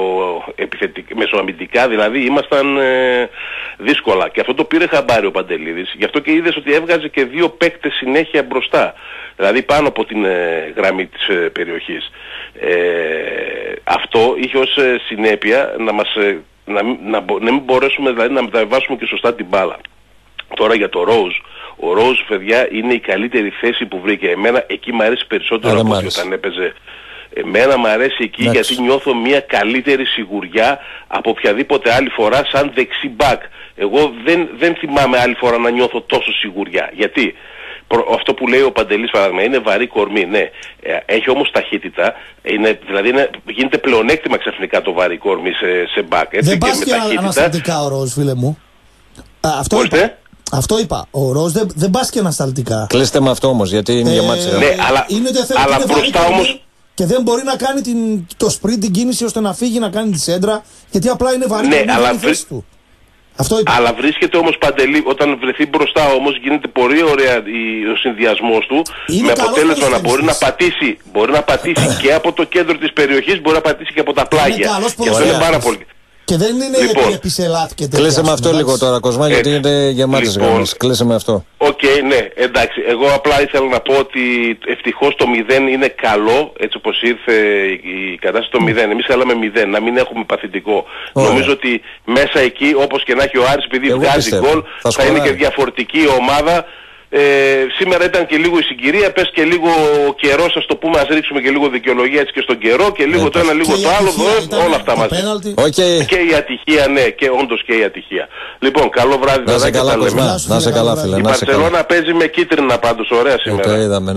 μεσοαμυντικά δηλαδή ήμασταν ε, δύσκολα. Και αυτό το πήρε χαμπάρι ο Παντελίδης. Γι' αυτό και είδες ότι έβγαζε και δύο παίκτες συνέχεια μπροστά. Δηλαδή πάνω από την ε, γραμμή της ε, περιοχής. Ε, αυτό είχε ως ε, συνέπεια να, μας, ε, να, να, να μην μπορέσουμε δηλαδή να μεταβάσουμε και σωστά την μπάλα. Τώρα για το Ρόουζ. Ο Ρόουζ, παιδιά, είναι η καλύτερη θέση που βρήκε. Εμένα εκεί μου αρέσει περισσότερο από ό,τι όταν έπαιζε. Εμένα μου αρέσει εκεί Άξι. γιατί νιώθω μια καλύτερη σιγουριά από οποιαδήποτε άλλη φορά σαν δεξί μπακ. Εγώ δεν, δεν θυμάμαι άλλη φορά να νιώθω τόσο σιγουριά. Γιατί προ, αυτό που λέει ο Παντελής παράδειγμα είναι βαρύ κορμί, ναι. Ε, έχει όμως ταχύτητα. Είναι, δηλαδή είναι, γίνεται πλεονέκτημα ξαφνικά το βαρύ κορμί σε, σε μπακ. Έτσι, δεν πας και, και αναστατικά ο Ρόουζ, φίλε μου. Α, αυτό είπα. Αυτό είπα. Ο Ροζ δεν, δεν πας και ανασταλτικά. Κλείστε με αυτό όμως, γιατί είναι ε, γεμάτη. Ναι, αλλά, είναι αλλά είναι μπροστά όμως. Και δεν μπορεί να κάνει την, το sprint, την κίνηση ώστε να φύγει να κάνει τη σέντρα. Γιατί απλά είναι βαρύ ναι, και αλλά είναι η θέση του. Αυτό είπα. Αλλά βρίσκεται όμως Παντελή, όταν βρεθεί μπροστά όμως γίνεται πολύ ωραία η, ο συνδυασμός του. Είναι με αποτέλεσμα να μπορεί να πατήσει, μπορεί να πατήσει και από το κέντρο της περιοχής, μπορεί να πατήσει και από τα πλάγια. Και αυτό είναι πάρα πολύ. Και δεν είναι λοιπόν, επισελάτη και τέτοια. Κλείσε με αυτό λίγο τώρα, Κοσμά, γιατί είναι γεμάτες λοιπόν, γραμμές. Κλείσε με αυτό. Οκ, okay, ναι, εντάξει. Εγώ απλά ήθελα να πω ότι ευτυχώς το μηδέν είναι καλό, έτσι όπως ήρθε η κατάσταση το μηδέν. Εμείς θέλαμε μηδέν, να μην έχουμε παθητικό. Ωραία. Νομίζω ότι μέσα εκεί, όπως και να έχει ο Άρης, επειδή Εγώ βγάζει γκολ, θα, θα είναι και διαφορετική η ομάδα. Ε, σήμερα ήταν και λίγο η συγκυρία, πες και λίγο ο καιρός, ας το πούμε, ας ρίξουμε και λίγο δικαιολογία έτσι και στον καιρό και λίγο ε, το ένα, λίγο το άλλο, δω, όλα αυτά μαζί. Okay. Και η ατυχία, ναι, και όντως και η ατυχία. Λοιπόν, καλό βράδυ, να σε καλά, Κοσμά, να σε καλά, φίλε. Η Μπαρσελόνα παίζει με κίτρινα πάντως, ωραία σήμερα. Το είδαμε, ναι.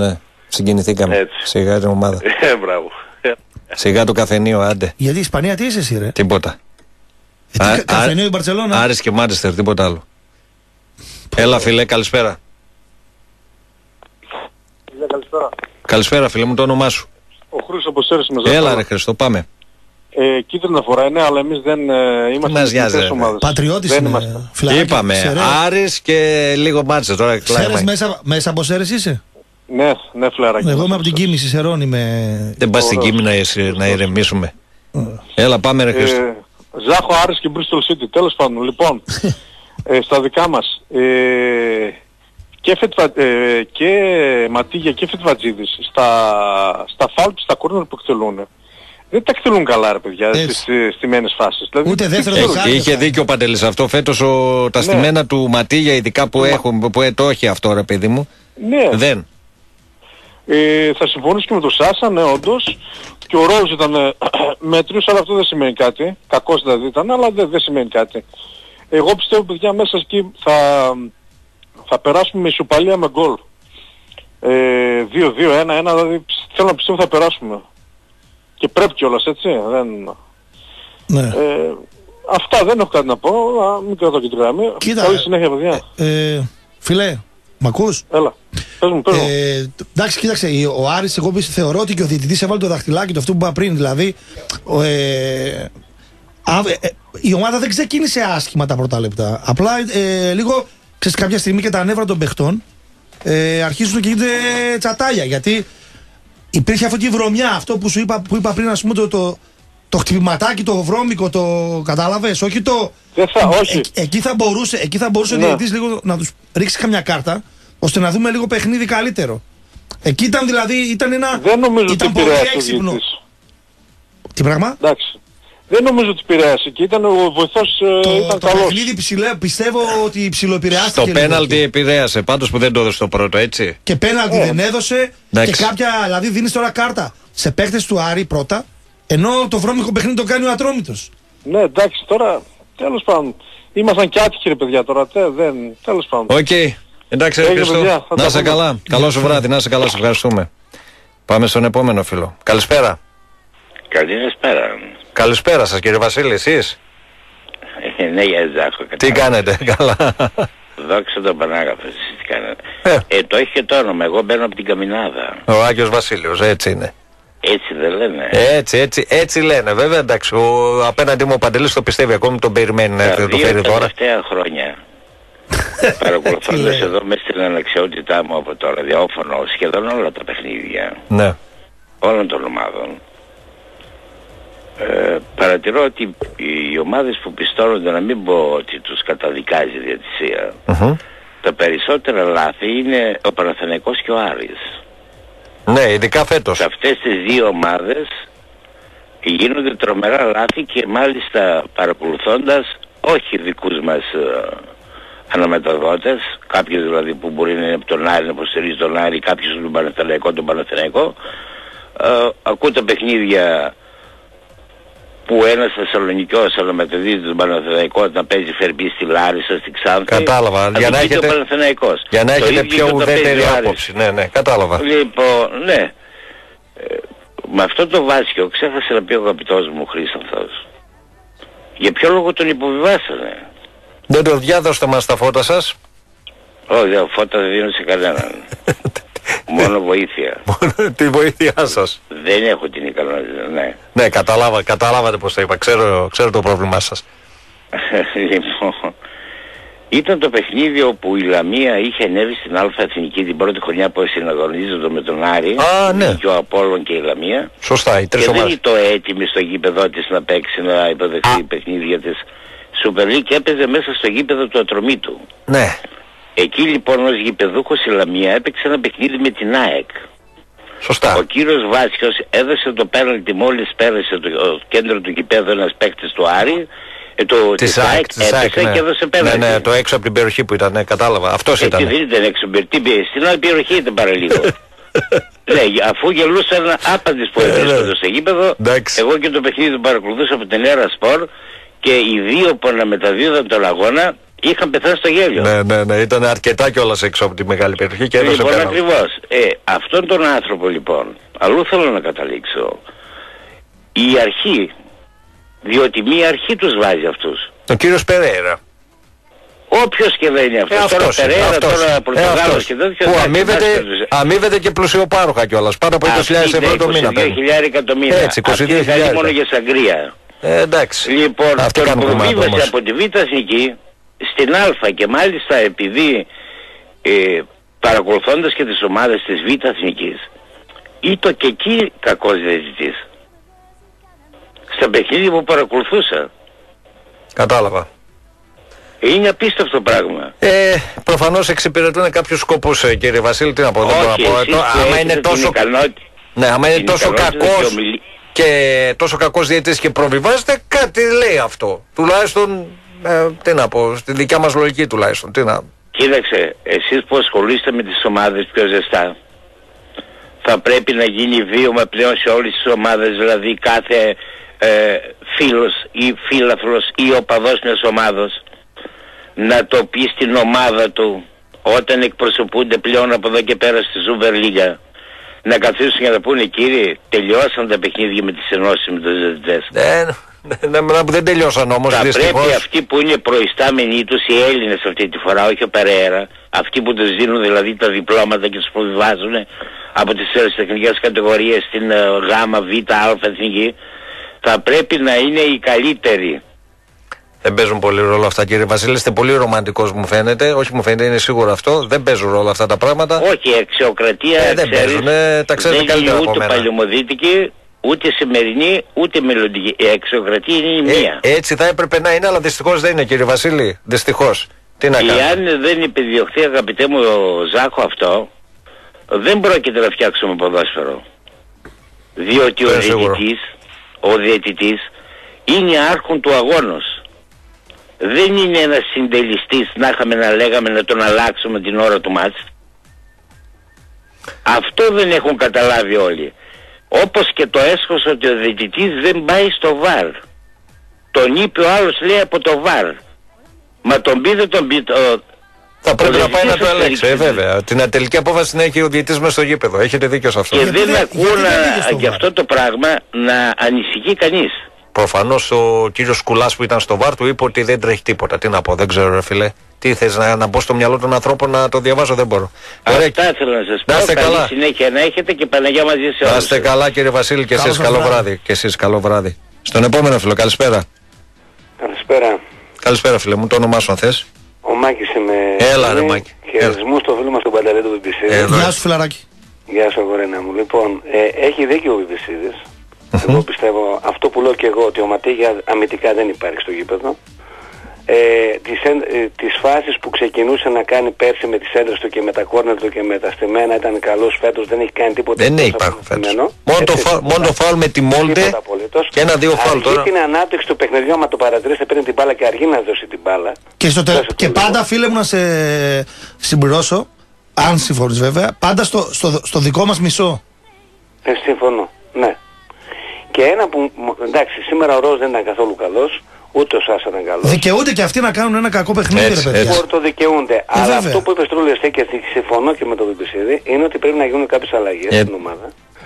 Συγκινηθήκαμε. Έτσι. Σιγά την ομάδα. Ε, μπράβο. Σιγά το καφενείο, άντε. Γιατί η Ισπανία τι είσαι εσύ, ρε? Τίποτα. Ε, τι, καφενείο η Μπαρτσελώνα. Άρης και Μάντσεστερ, τίποτα άλλο. Έλα, φίλε, καλησπέρα. Ναι, καλησπέρα. Καλησπέρα, φίλε μου, το όνομά σου. Ο Χρήστος από Σέρες με Ζάχαρα. Έλα, ρε Χριστό, πάμε. Ε, κίτρινα φορά είναι, αλλά εμείς δεν ε, είμαστε νοιάζει, ομάδες. Πατριώτης δεν είναι. είμαστε. Φιλαράκι, Είπαμε, Σερές. Άρης και λίγο Μάντσεστερ. Τώρα Σέρες κλάμα. μέσα, μέσα από Σέρες είσαι? Ναι, ναι, φιλαράκι. Εγώ είμαι από την Κίμηση, Σερών είμαι. Δεν πας στην Κίμη να, ειρε- να ηρεμήσουμε. Έλα, πάμε, ρε Χριστό. Ε, Ζάχο, Άρης και Bristol City. Τέλος πάντων, λοιπόν, ε, στα δικά μας. Ε, και, Φετβα, ε, και Ματίγια και Φετβατζίδης στα, στα φάουλ και στα κόρνερ που εκτελούν. Δεν τα εκτελούν καλά, ρε παιδιά, Έτσι. στις ε, στιμένες φάσεις. Δηλαδή, Ούτε δεύτερο δεν το ξέρω, χάρτη. Είχε δίκιο ο Παντελής αυτό. Φέτος ο, τα Ναι. στημένα του Ματίγια, ειδικά που έχουν, που ε, το έχει αυτό, ρε παιδί μου. Ναι. Δεν. Ε, θα συμφωνήσω και με τον Σάσα, ναι, όντως. Και ο Ρόουζ ήταν ε, μέτριος, αλλά αυτό δεν σημαίνει κάτι. Κακός δηλαδή ήταν, αλλά δεν, δεν σημαίνει κάτι. Εγώ πιστεύω, παιδιά, μέσα εκεί θα, θα περάσουμε με ισοπαλία με γκολ. Ε, δύο δύο ένα ένα, δηλαδή θέλω να πιστεύω θα περάσουμε. Και πρέπει κιόλας, έτσι. Δεν... Ναι. Ε, αυτά, δεν έχω κάτι να πω. Α, μην κρατώ και τη γραμμή. Κοίτα, Καλή συνέχεια, παιδιά. Ε, φίλε, μ' ακούς? Έλα. Πες μου, πες μου. Ε, εντάξει, κοίταξε, ο Άρης, εγώ πίσω θεωρώ ότι και ο διαιτητής έβαλε το δαχτυλάκι του, αυτό που είπα πριν. Δηλαδή, ο, ε, α, ε, η ομάδα δεν ξεκίνησε άσχημα τα πρώτα λεπτά. Απλά ε, λίγο, ξέρεις, κάποια στιγμή και τα νεύρα των παιχτών ε, αρχίζουν και γίνονται τσατάλια. Γιατί υπήρχε αυτή η βρωμιά, αυτό που σου είπα, που είπα πριν, ας πούμε, το, το, το χτυπηματάκι, το βρώμικο, το κατάλαβες, όχι το... Δεν θα, όχι. Ε, εκεί θα μπορούσε, εκεί θα μπορούσε Ναι. ο διαιτητής λίγο να τους ρίξει καμιά κάρτα, ώστε να δούμε λίγο παιχνίδι καλύτερο. Εκεί ήταν δηλαδή, ήταν ένα... Δεν νομίζω ότι ήταν πολύ επηρέασε ο έξυπνο. διαιτητής. Τι πράγμα? Εντάξει. Δεν νομίζω ότι επηρέασε και ήταν ο βοηθός, ε, Το, ήταν το καλός. παιχνίδι ψηλέ, πιστεύω ότι ψιλοεπηρεάστηκε. Στο λίγο πέναλτι εκεί. επηρέασε. Πάντως που δεν το έδωσε το πρώτο, έτσι. Και πέναλτι Ε, δεν έδωσε. εντάξει. Και κάποια, δηλαδή δίνεις τώρα κάρτα σε παίκτες του Άρη πρώτα, ενώ το βρώμικο παιχνίδι το κάνει ο Ατρόμητος. Ναι, εντάξει, τώρα, τέλος πάντων. Ήμασταν και άτυχοι, ρε παιδιά, τώρα, τε, δεν, τέλος πάντων. Οκ. Εντάξει, ρε Έγινε, Χριστό. παιδιά, θα Να τα είσαι πούμε. καλά. Καλό σου βράδυ, να είσαι καλά, σε ευχαριστούμε. Πάμε στον επόμενο φίλο. Καλησπέρα. Καλησπέρα. Καλησπέρα σας, κύριε Βασίλη, εσείς. Ε, ναι, για Ζάχο. Τι κάνετε, καλά. Δόξα τον Πανάγαθο, εσείς τι κάνετε. Ε. Ε, το έχει και το όνομα, εγώ μπαίνω από την Καμινάδα. Ο Άγιος Βασίλειος, έτσι είναι. Έτσι δεν λένε. Έτσι, έτσι, έτσι λένε. Βέβαια, εντάξει, ο απέναντι μου ο Παντελής το πιστεύει ακόμη, τον περιμένει να έρθει Τα να το δύο φέρει τώρα. τελευταία χρόνια. Παρακολουθώντας εδώ μέσα στην αναξιότητά μου από το ραδιόφωνο σχεδόν όλα τα παιχνίδια Ναι. όλων των ομάδων, ε, παρατηρώ ότι οι ομάδες που πιστώνονται, να μην πω ότι τους καταδικάζει η διαιτησία, Μμμ. τα περισσότερα λάθη είναι ο Παναθηναϊκός και ο Άρης. Ναι, ειδικά φέτος. Σε αυτές τις δύο ομάδες γίνονται τρομερά λάθη και μάλιστα παρακολουθώντας όχι δικούς μας ε, αναμεταδότες, κάποιοι δηλαδή που μπορεί να είναι από τον Άρη, να υποστηρίζει τον Άρη, κάποιους τον Παναθηναϊκό, τον Παναθηναϊκό, ε, ακούν τα παιχνίδια που ένας Θεσσαλονικιός αναμεταδίδει τον Παναθηναϊκό να παίζει Φερμπή στη Λάρισα, στη Ξάνθη. Κατάλαβα. Για να, έχετε, ο Παναθηναϊκός. για να Το έχετε ίδιο πιο και όταν ουδέτερη παίζει ο Άρης. άποψη. Ναι, ναι, κατάλαβα. Λοιπόν, ναι. Ε, με αυτό το Βάσιο ξέχασε να πει ο αγαπητός μου Χρήστανθος. Για ποιο λόγο τον υποβιβάσανε? Δεν το διάδωστε μας τα φώτα σας. Όχι, δε, φώτα δεν δίνω σε κανέναν. Μόνο βοήθεια. Μόνο τη βοήθειά σας. Δεν έχω την ικανότητα, ναι. Ναι, κατάλαβα, κατάλαβατε πώς το είπα. Ξέρω, ξέρω το πρόβλημά σας. Λοιπόν, ήταν το παιχνίδι όπου η Λαμία είχε ανέβει στην Αλφα Εθνική την πρώτη χρονιά που συναγωνίζονται με τον Άρη. Α, ναι. Και ο Απόλλων και η Λαμία. Σωστά, οι τρεις Και δεν ομάδες. ήταν έτοιμη στο γήπεδό της να παίξει, να υποδεχθεί παιχνίδια της Super League και έπαιζε μέσα στο γήπεδο του Ατρομήτου. Ναι. Εκεί λοιπόν ως γηπεδούχος η Λαμία έπαιξε ένα παιχνίδι με την ΑΕΚ. Σωστά. Ο κύριος Βάσιος έδωσε το πέναλτι μόλις πέρασε το κέντρο του γηπέδου ένας παίκτης του Άρη, ε, το, Της της ΑΕΚ, της ΑΕΚ, έπεσε ναι. και έδωσε Ναι, πέναλτι. ναι, το έξω από την περιοχή που ήταν, ναι, κατάλαβα. Αυτός Ε, ήταν. τι δεν ήταν έξω, τι πήγε, στην άλλη περιοχή ήταν παραλίγο. Ναι, αφού γελούσαν άπαντες που βρίσκονται στο γήπεδο, Εντάξει. εγώ και το παιχνίδι του παρακολουθούσα από την Έρα Σπορ και οι δύο που αναμεταδίδαν τον αγώνα είχαν πεθάνει στο γέλιο. Ναι, ναι, ναι, ήταν αρκετά κιόλας έξω από τη μεγάλη περιοχή και έδωσε Λοιπόν, πέναλτι. ακριβώς. Ε, αυτόν τον άνθρωπο λοιπόν, αλλού θέλω να καταλήξω, η αρχή, διότι μία αρχή τους βάζει αυτούς. Ο κύριος Περέιρα. Όποιος και δεν είναι αυτός, Ε, τώρα αυτός είναι, Περέιρα, αυτός. τώρα Ε, Πορτογάλος αυτός. και τέτοιο. Που εντάξει, αμείβεται, εντάξει, αμείβεται και πλουσιοπάροχα κιόλας. Πάνω από είκοσι χιλιάδες ευρώ το μήνα. είκοσι δύο χιλιάδες το μήνα. Έτσι, είκοσι δύο Αυτή είναι καλή χιλιάδες. μόνο για σαγκρία. Ε, εντάξει. Λοιπόν, Αυτό τον κάνουμε κομμάτι προβίβασε όμως. από τη Β' Εθνική στην Α και μάλιστα επειδή ε, παρακολουθώντας και τις ομάδες της Β' Εθνικής ήταν και εκεί κακός διαιτητής. Στα παιχνίδια που παρακολουθούσα. Κατάλαβα. Είναι απίστευτο πράγμα. Ε, προφανώς εξυπηρετούν κάποιους σκοπούς, ε, κύριε Βασίλη, τι να πω, δεν μπορώ να Όχι, πω. εσείς Το- που άμα έχετε είναι την τόσο, ικανότητα- ναι, άμα είναι την τόσο ικανότητα κακός και ομιλή- και τόσο κακός διαιτητής και προβιβάζεται, κάτι λέει αυτό. Τουλάχιστον, ε, τι να πω, στη δικιά μας λογική τουλάχιστον. Τι να... Κοίταξε, εσείς που ασχολείστε με τις ομάδες πιο ζεστά, θα πρέπει να γίνει βίωμα πλέον σε όλες τις ομάδες, δηλαδή κάθε ε, φίλος ή φίλαθλος ή οπαδός μιας ομάδος να το πει στην ομάδα του όταν εκπροσωπούνται πλέον από εδώ και πέρα στη Σούπερ Λίγκα, να καθίσουν και να πούνε, κύριοι, τελειώσαν τα παιχνίδια με τις ενώσεις με τους διαιτητές. Ε, ναι, ναι, δεν τελειώσαν όμως, Θα δυστυχώς. πρέπει αυτοί που είναι προϊστάμενοι τους, οι Έλληνες αυτή τη φορά, όχι ο Περέιρα, αυτοί που τους δίνουν δηλαδή τα διπλώματα και τους προβιβάζουν από τις τεχνικές κατηγορίες στην ε, Γ, Β, Α εθνική, θα πρέπει να είναι οι καλύτεροι. Δεν παίζουν πολύ ρόλο αυτά, κύριε Βασίλη. Είστε πολύ ρομαντικός, μου φαίνεται. Όχι, μου φαίνεται, είναι σίγουρο αυτό. Δεν παίζουν ρόλο αυτά τα πράγματα. Όχι, η αξιοκρατία Ε, δεν ξέρεις, παίζουν, ε, τα ξέρετε δεν καλύτερα είναι από ούτε μένα. παλαιομοδίτικη, ούτε σημερινή, ούτε μελλοντική. Η αξιοκρατία είναι η Ε, μία. έτσι θα έπρεπε να είναι, αλλά δυστυχώς δεν είναι, κύριε Βασίλη. Δυστυχώς. Τι να κάνουμε. Εάν δεν επιδιωχθεί, αγαπητέ μου Ζάκο, αυτό, δεν πρόκειται να φτιάξουμε ποδόσφαιρο. Διότι ο Είναι σίγουρο. διαιτητής, ο διαιτητής είναι άρχον του αγώνος. Δεν είναι ένας συντελιστής να είχαμε να λέγαμε να τον αλλάξουμε την ώρα του μάτς. Αυτό δεν έχουν καταλάβει όλοι. Όπως και το έσχος ότι ο διαιτητής δεν πάει στο βαρ. Τον είπε ο άλλος, λέει, από το βαρ. Μα τον πει δεν τον πει το... Θα πρέπει ο να πάει να διαιτητής το ελέγξει. Ε, εξελίξει. βέβαια. Την τελική απόφαση την έχει ο διαιτητής μέσα στο γήπεδο. Έχετε δίκιο σε αυτό. Και Γιατί δεν δεν- ακούω γιατί δεν να- πήγε στο για βαρ. αυτό το πράγμα να ανησυχεί κανείς. Προφανώς ο κύριος Σκουλάς που ήταν στο βαρ του είπε ότι δεν τρέχει τίποτα. Τι να πω, δεν ξέρω, ρε φίλε. Τι θες να, να μπω στο μυαλό των ανθρώπων να το διαβάζω, δεν μπορώ. Ωραία. Αυτά ήθελα να σας Να πω. είστε Καλή καλά. συνέχεια να έχετε και Παναγιά μαζί σε Να όλους. είστε καλά, κύριε Βασίλη, και Καλό εσείς σας καλό βράδυ. βράδυ. Και εσείς καλό βράδυ. Στον επόμενο φίλο, καλησπέρα. Καλησπέρα. Καλησπέρα, φίλε μου, το όνομά σου αν θες. Ο Μάκης είμαι. Έλα, ρε, Μάκη. Χαιρετισμούς στο φίλο μας τον Παντελή του Βιμπισίδη. Εδώ. Γεια σου, φιλαράκι. Γεια σου, αγορίνα μου. Λοιπόν, ε, έχει δίκιο ο Βιμπισίδης. Εγώ πιστεύω αυτό που λέω και εγώ, ότι ο Ματίγια αμυντικά δεν υπάρχει στο γήπεδο. Ε, τις, εν- ε, τις φάσεις που ξεκινούσε να κάνει πέρσι με τις έντρες του και με τα κόρνερ του και με τα στημένα ήταν καλός φέτος, δεν έχει κάνει τίποτα. Δεν εκτός υπάρχουν από φέτος. στημένο. Μόνο το, Έτσι, φα... μόνο το φάουλ με τη Μόλντε τίποτα απολύτως. και ένα-δύο φάουλ Αργεί τώρα. την ανάπτυξη του παιχνιδιού, άμα το παρατηρήσετε, παίρνει την μπάλα και αργεί να δώσει την μπάλα. Και, στο τε- Δώσε το και λίγο. πάντα, φίλε μου, να σε συμπληρώσω, αν συμφωνείς βέβαια, πάντα στο, στο, στο δικό μας μισό. Ε, συμφωνώ, ναι. Και ένα που, μ- εντάξει, σήμερα ο Ροζ δεν ήταν καθόλου καλός, ούτε ο Σάσα ήταν καλός. Δικαιούνται και αυτοί να κάνουν ένα κακό παιχνίδι, Έτσι, ρε παιδιά. έτσι. Μπορεί το δικαιούνται. αλλά βέβαια. αυτό που είπε Στρούλης και συμφωνώ και με τον Βιμπισίδη, είναι ότι πρέπει να γίνουν κάποιες αλλαγές Ε. στην ομάδα.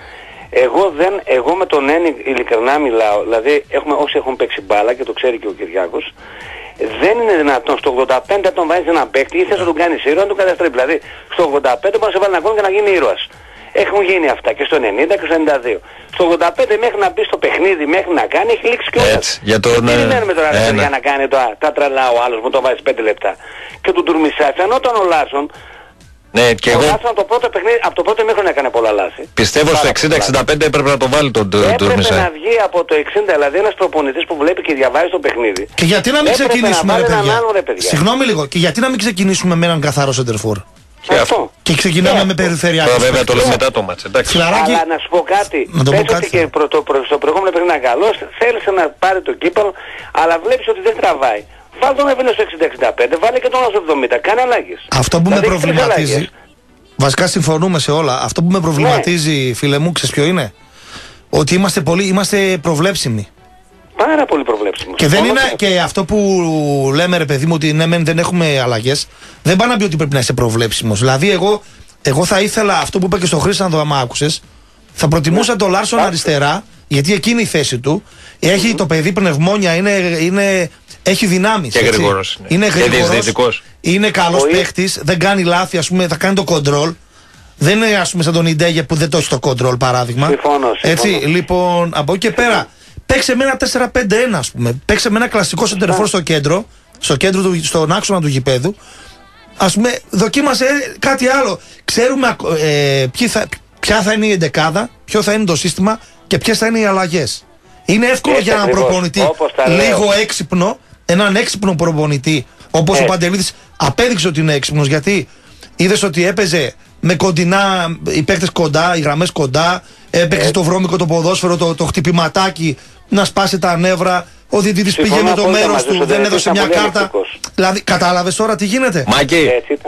Εγώ, δεν, εγώ με τον Ένι ειλικρινά μιλάω, δηλαδή έχουμε, όσοι έχουν παίξει μπάλα και το ξέρει και ο Κυριάκος, δεν είναι δυνατόν στο ογδόντα πέντε να τον βάζεις έναν παίκτη ή θες να τον κάνεις ήρωα να τον καταστρέψει. Δηλαδή στο ογδόντα πέντε μπορεί να σε βάλει ένα γκολ και να γίνει ήρωας. Έχουν γίνει αυτά και στο ενενήντα και στο ενενήντα δύο. Στο ογδόντα πέντε μέχρι να μπει στο παιχνίδι, μέχρι να κάνει, έχει λήξει κιόλας. Έτσι, για τον, Τι ε, περιμένουμε τώρα ε, ναι. για να κάνει το, τα τρελά ο άλλος που το βάζει πέντε λεπτά. Και του Τουρμισά, φαινόταν ο Λάρσον. Ναι, και Ο εγώ Λάρσον από το πρώτο παιχνίδι, από το πρώτο μέχρι να έκανε πολλά λάθη. πιστεύω στο Πάρα εξήντα πολλά. εξήντα πέντε έπρεπε να το βάλει τον Έπρεπε Τουρμισά. να βγει από το εξήντα, δηλαδή ένας προπονητής που βλέπει και διαβάζει το παιχνίδι. Και γιατί να μην Έπρεπε ξεκινήσουμε, να ρε βάλει έναν παιδιά. άλλον, ρε παιδιά. Συγγνώμη λίγο, και γιατί να μην ξεκινήσουμε με έναν καθαρό σεντερφόρ. Και αυτό. Και ξεκινάμε Και με αυτό. περιφερειακούς Τώρα βέβαια το παίκτες. λέω μετά το μάτς, εντάξει. Φιλαράκι, Αλλά να σου πω κάτι, Να το πω πες κάτι, ότι και θέλω. προ, το, προ, στο προηγούμενο παιχνίδι ήταν καλός, θέλησε να πάρει το κύπελο, αλλά βλέπεις ότι δεν τραβάει. Βάλ τον έβαινε στο εξήντα εξήντα πέντε, βάλε και τον στο εβδομήντα, κάνε αλλαγές. αυτό που με Δηλαδή, έχεις τρεις προβληματίζει. αλλαγές. Βασικά συμφωνούμε σε όλα. Αυτό που με προβληματίζει, φίλε μου, ξέρεις ποιο είναι? Ότι είμαστε πολύ, είμαστε προβλέψιμοι. πάρα πολύ προβλέψιμος. Και, δεν Όλο είναι, το... και αυτό που λέμε, ρε παιδί μου, ότι ναι, δεν έχουμε αλλαγές, δεν πάει να πει ότι πρέπει να είσαι προβλέψιμος. Δηλαδή, εγώ, εγώ θα ήθελα αυτό που είπα και στο Χρήστανδο, άμα άκουσες, θα προτιμούσα τον Λάρσον αριστερά, γιατί εκείνη η θέση του. Έχει mm-hmm. το παιδί πνευμόνια, είναι, είναι, έχει δυνάμεις. Και γρήγορος. Είναι γρήγορος. Είναι καλός παίχτης, δεν κάνει λάθη, ας πούμε, θα κάνει το κοντρόλ. Δεν είναι, ας πούμε, σαν τον Ιντέγε που δεν το έχει το κοντρόλ, παράδειγμα. Συμφωνώ, Έτσι, λοιπόν, από εκεί και πέρα, παίξε με ένα τέσσερα πέντε ένα, ας πούμε. Παίξε με ένα κλασικό σεντερφόρ στο κέντρο, στο κέντρο του, στον άξονα του γηπέδου. Ας πούμε, δοκίμασε κάτι άλλο. Ξέρουμε ε, θα, ποια θα είναι η εντεκάδα, ποιο θα είναι το σύστημα και ποιες θα είναι οι αλλαγές. Είναι εύκολο Έτσι για έναν ακριβώς, προπονητή λίγο έξυπνο, έναν έξυπνο προπονητή, όπως ο Παντελίδης απέδειξε ότι είναι έξυπνος, γιατί είδες ότι έπαιζε με κοντινά, οι παίκτες κοντά, οι γραμμές κοντά, έπαιξε το βρώμικο το ποδόσφαιρο, το, το χτυπηματάκι, να σπάσει τα νεύρα. Ο διαιτητής πήγε με το μέρος του, δεν έδωσε μια κάρτα. Δηλαδή, κατάλαβες τώρα τι γίνεται. Μάκη,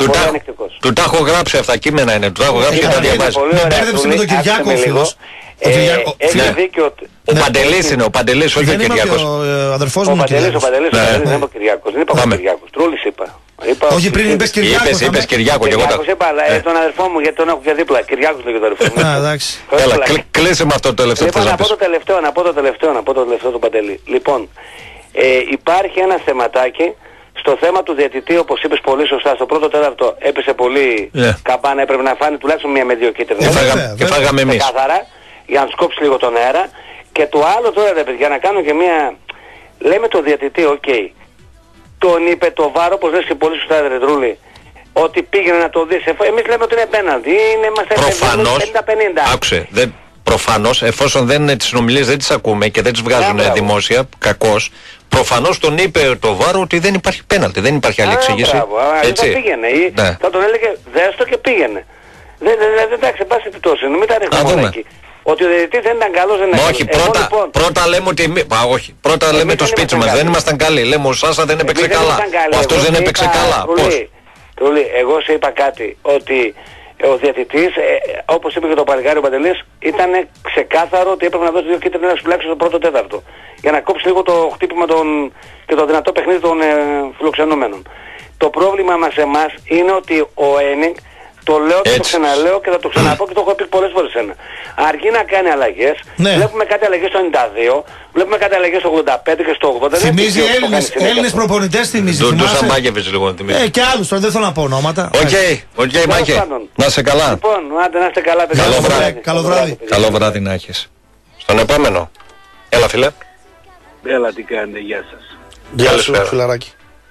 του τα έχω γράψει αυτά, κείμενα είναι, του τα έχω γράψει και τα διαβάζει. Με μπέρδεψε με τον Κυριάκο ο φίλος. Έχει δίκιο. Ο Παντελής είναι, ο Παντελής, όχι ο Κυριάκος. Ο αδερφός μου ο Παντελής, ο Παντελής, δεν είπα Κυριάκος. Δεν είπα Κυριάκος, Τρούλης είπα. Όχι, πριν είπες Κυριάκος. Είπες, είπες Κυριάκο και εγώ τα... είπα, αλλά τον αδερφό μου, γιατί τον έχω και δίπλα. Κυριάκος λέγει τον αδερφό μου. Α, εντάξει. Έλα, κλείσε με αυτό το τελευταίο που θες να πεις. Να πω το τελευταίο, να πω το τελευταίο, να πω το τελευταίο του Παντελή. Λοιπόν, υπάρχει ένα θεματάκι στο θέμα του διαιτητή, όπως είπες πολύ σωστά. Στο πρώτο τέταρτο έπεσε πολύ καμπάνα, έπρεπε να φάνει τουλάχιστον μία με δύο κίτρινες. Και φάγαμε εμείς. Καθαρά, για να τους κόψει λίγο τον αέρα. Και το άλλο τώρα, ρε παιδιά, να κάνω και μία... Λέμε το διαιτητή, οκ. Okay. Τον είπε το βάρο, όπως λες και πολύ σωστά, ρε Τρούλη, ότι πήγαινε να το δεις. Εμείς λέμε ότι είναι πέναλτι. Είναι, είμαστε πενήντα πενήντα. Άκουσε, δεν, προφανώς, εφόσον δεν, τις συνομιλίες δεν τις ακούμε και δεν τις βγάζουν Α, δημόσια, κακώς, προφανώς τον είπε το βάρο ότι δεν υπάρχει πέναλτι, δεν υπάρχει άλλη εξήγηση. Έτσι. Θα πήγαινε. Ή ναι. Θα τον έλεγε δέστο και πήγαινε. Δεν εντάξει, εν πάση επιπτώσει, μην τα ρίχνουμε μόνο εκεί. Ότι ο διαιτητής δεν ήταν καλός, δεν ήταν. Όχι, πρώτα, λοιπόν, πρώτα λέμε ότι εμείς, πα, όχι, πρώτα λέμε το σπίτι μας, δεν ήμασταν καλοί. Λέμε ο Σάσα δεν έπαιξε καλά. Ο αυτός δεν έπαιξε καλά. Πώς? Τρούλη, εγώ σε είπα κάτι, ότι ο διαιτητής, ε, όπως είπε και το παλικάρι ο Παντελής, ήταν ξεκάθαρο ότι έπρεπε να δώσει δύο κίτρινες τουλάχιστον στο πρώτο τέταρτο. Για να κόψει λίγο το χτύπημα των, και το δυνατό παιχνίδι των ε, φιλοξενούμενων. Το πρόβλημα μας εμάς είναι ότι ο Ένινγκ, το λέω και έτσι. Το ξαναλέω και θα το ξαναπώ και το έχω πει πολλές φορές ένα. Αρκεί να κάνει αλλαγές. Ναι. Βλέπουμε κάτι αλλαγές στο ενενήντα δύο, βλέπουμε κάτι αλλαγές στο ογδόντα πέντε και στο ογδόντα. Θυμίζει Έλληνες, Έλληνες προπονητές, θυμίζει. Του Σαμπάκεβιτς λίγο θυμίζει. Ε, και άλλους τώρα, δεν θέλω να πω ονόματα. Οκ, οκ, Μάκη. Να είσαι καλά. Λοιπόν, άντε να είστε καλά, παιδιά. Καλό βράδυ. Καλό βράδυ. Καλό βράδυ να έχεις. Στον επόμενο. Έλα, φίλε. Έλα, τι κάνετε, γεια σας. Γεια σου, φιλαράκι.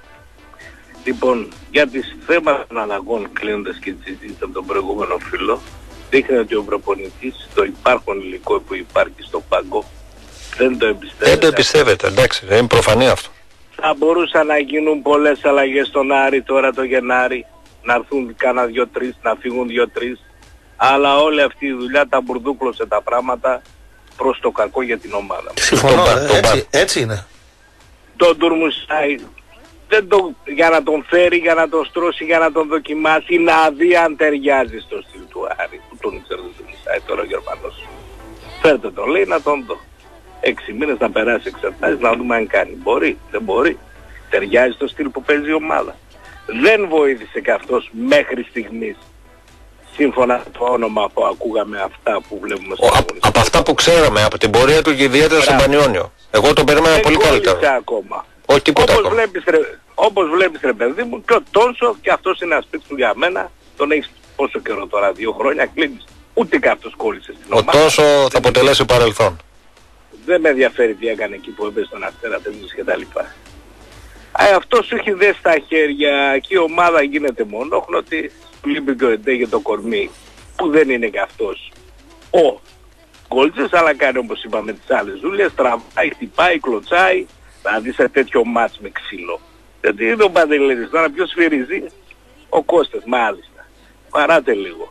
Λοιπόν, για τις θέματα των αλλαγών, κλείνοντας και τη συζήτηση από τον προηγούμενο φίλο, δείχνει ότι ο προπονητής, το υπάρχον υλικό που υπάρχει στο πάγκο, δεν το εμπιστεύεται. Δεν το εμπιστεύεται, εντάξει, δεν είναι προφανή αυτό. Θα μπορούσαν να γίνουν πολλές αλλαγές στον Άρη τώρα το Γενάρη, να έρθουν κάνα δυο-τρεις, να φύγουν δυο-τρεις, αλλά όλη αυτή η δουλειά τα μπουρδούκλωσε τα πράγματα προς το κακό για την ομάδα. Συμφωνώ, ε, έτσι, έτσι είναι. Το Ντουρμουσάι, δεν το, για να τον φέρει, για να τον στρώσει, για να τον δοκιμάσει, να δει αν ταιριάζει στο στυλ του Άρη, που τον ήξερε το Ντουρμουσάι τώρα ο Γερμανός. Φέρτε τον, λέει, να τον δω. Έξι μήνες να περάσει εξετάσεις, να δούμε αν κάνει. Μπορεί, δεν μπορεί. Ταιριάζει στο στυλ που παίζει η ομάδα. Δεν βοήθησε και αυτός μέχρι στιγμής. Σύμφωνα με το όνομα που ακούγαμε αυτά που βλέπουμε στο από, από αυτά που ξέραμε, από την πορεία του και ιδιαίτερα στον Πανιόνιο. Εγώ τον περίμενα πολύ καλύτερο. Ακόμα. Όχι τίποτα όπως ακόμα. Βλέπεις, ρε, όπως βλέπεις ρε παιδί μου, και ο Τόνσο, και αυτός είναι ένα σπίτι του για μένα, τον έχεις πόσο καιρό τώρα, δύο χρόνια κλείνεις. Ούτε και αυτός κόλλησε στην ομάδα. Ο Τόνσο θα αποτελέσει παρελθόν. Δεν με ενδιαφέρει τι έκανε εκεί που έπαιζε στον Αστέρα Τέμνης και τα λοιπά. Α, αυτό σου έχει δέσει στα χέρια και η ομάδα γίνεται μονόχνωτη. Λείπει και ο Εντέ για το κορμί, που δεν είναι και αυτός ο Γκόλτζες, αλλά κάνει όπως είπαμε τις άλλες δουλειές, τραβάει, χτυπάει, κλωτσάει, να δει σε τέτοιο μάτς με ξύλο. Γιατί είναι ο Παντελίδης, τώρα ποιος σφυρίζει, ο Κώστας, μάλιστα. Παράτε λίγο.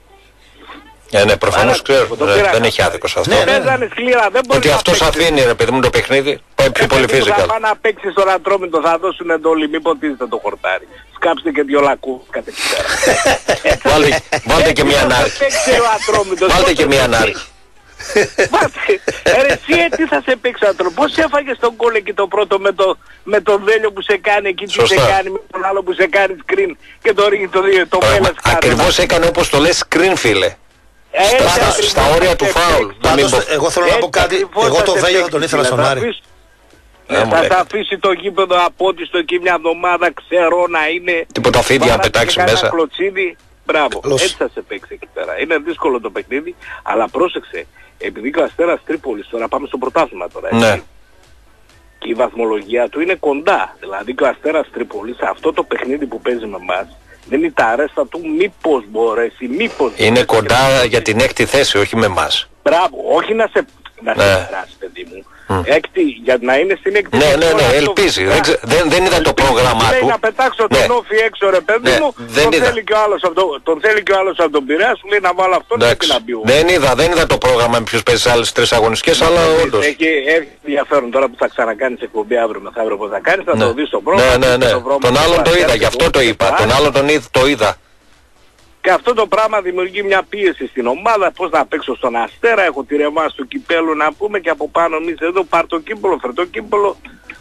Ε, ναι, προφανώς ξέρω, ε, δεν έχει άδικο σε αυτό. Ναι, παίζανε σκληρά, δεν μπορεί ότι να αυτός παίξει. αφήνει ρε παιδί μου το παιχνίδι, πάει πιο πολύ φυσικά. Θα πάει να παίξει στον Ατρόμητο, θα δώσουν εντόλοι, μην ποτίζετε το χορτάρι. Σκάψτε και δυο λακού κατ' εξέρα. Βάλτε και μια νάρκη. Βάλτε και μια νάρκη. Ρε εσύ τι θα σε παίξει άνθρωπο. Πώς έφαγες τον γκολ εκεί το πρώτο με, το, με τον Δέλιο που σε κάνει εκεί, τι σε κάνει με τον άλλο που σε κάνει screen και το ρίχνει το δύο, το Βέλλας κάτω. Ακριβώς έκανε όπως το λες screen, φίλε. Ε, στα, στα, στα, στα όρια του φάουλ. Εγώ θέλω να πω κάτι. Εγώ το Βέλιο θα τον ήθελα στον Άρη. Θα τα αφήσει το γήπεδο απότιστο εκεί μια εβδομάδα, ξέρω να είναι. Τίποτα φίδια να πετάξει μέσα. Κλωτσίδι. Μπράβο, έτσι θα σε παίξει εκεί πέρα. Είναι δύσκολο το παιχνίδι, αλλά πρόσεξε. Επειδή ο Αστέρας Τρίπολης, τώρα πάμε στο πρωτάθλημα τώρα, έτσι, ναι. Και η βαθμολογία του είναι κοντά. Δηλαδή ο Αστέρας Τρίπολης, αυτό το παιχνίδι που παίζει με εμάς, δεν είναι τα αρέστα του, μήπως μπορέσει, μήπως είναι κοντά και... για την έκτη θέση, όχι με εμάς. Μπράβο, όχι να σε, να ναι. σε περάσει, παιδί μου. Mm. Έκτη, για να είναι στην έκτη. Ναι, ναι, ναι, ελπίζει. Δεν, ξε... δεν, δεν είδα το πρόγραμμά του. Λέει να πετάξω ναι. τον Όφη έξω, ρε παιδί ναι. μου. Δεν τον, είδα. θέλει και ο άλλος από το, τον θέλει και ο άλλος από τον Πειραιά, σου λέει να βάλω αυτόν και να μπει. Δεν είδα, δεν είδα το πρόγραμμα με ποιους παίζεις άλλες τρεις αγωνιστικές, ναι, αλλά όντως. Έχει, έχει ενδιαφέρον τώρα που θα ξανακάνεις εκπομπή αύριο μεθαύριο που θα κάνεις, θα ναι. το δεις το πρόγραμμα. Ναι, ναι, ναι. Τον άλλον το είδα, γι' αυτό το είπα. Τον άλλον τον το είδα. Και αυτό το πράγμα δημιουργεί μια πίεση στην ομάδα, πώς να παίξω στον Αστέρα, έχω τη ρεμάς του κυπέλου να πούμε και από πάνω εμείς εδώ πάρ' το κύπελο, φέρ' το κύπελο.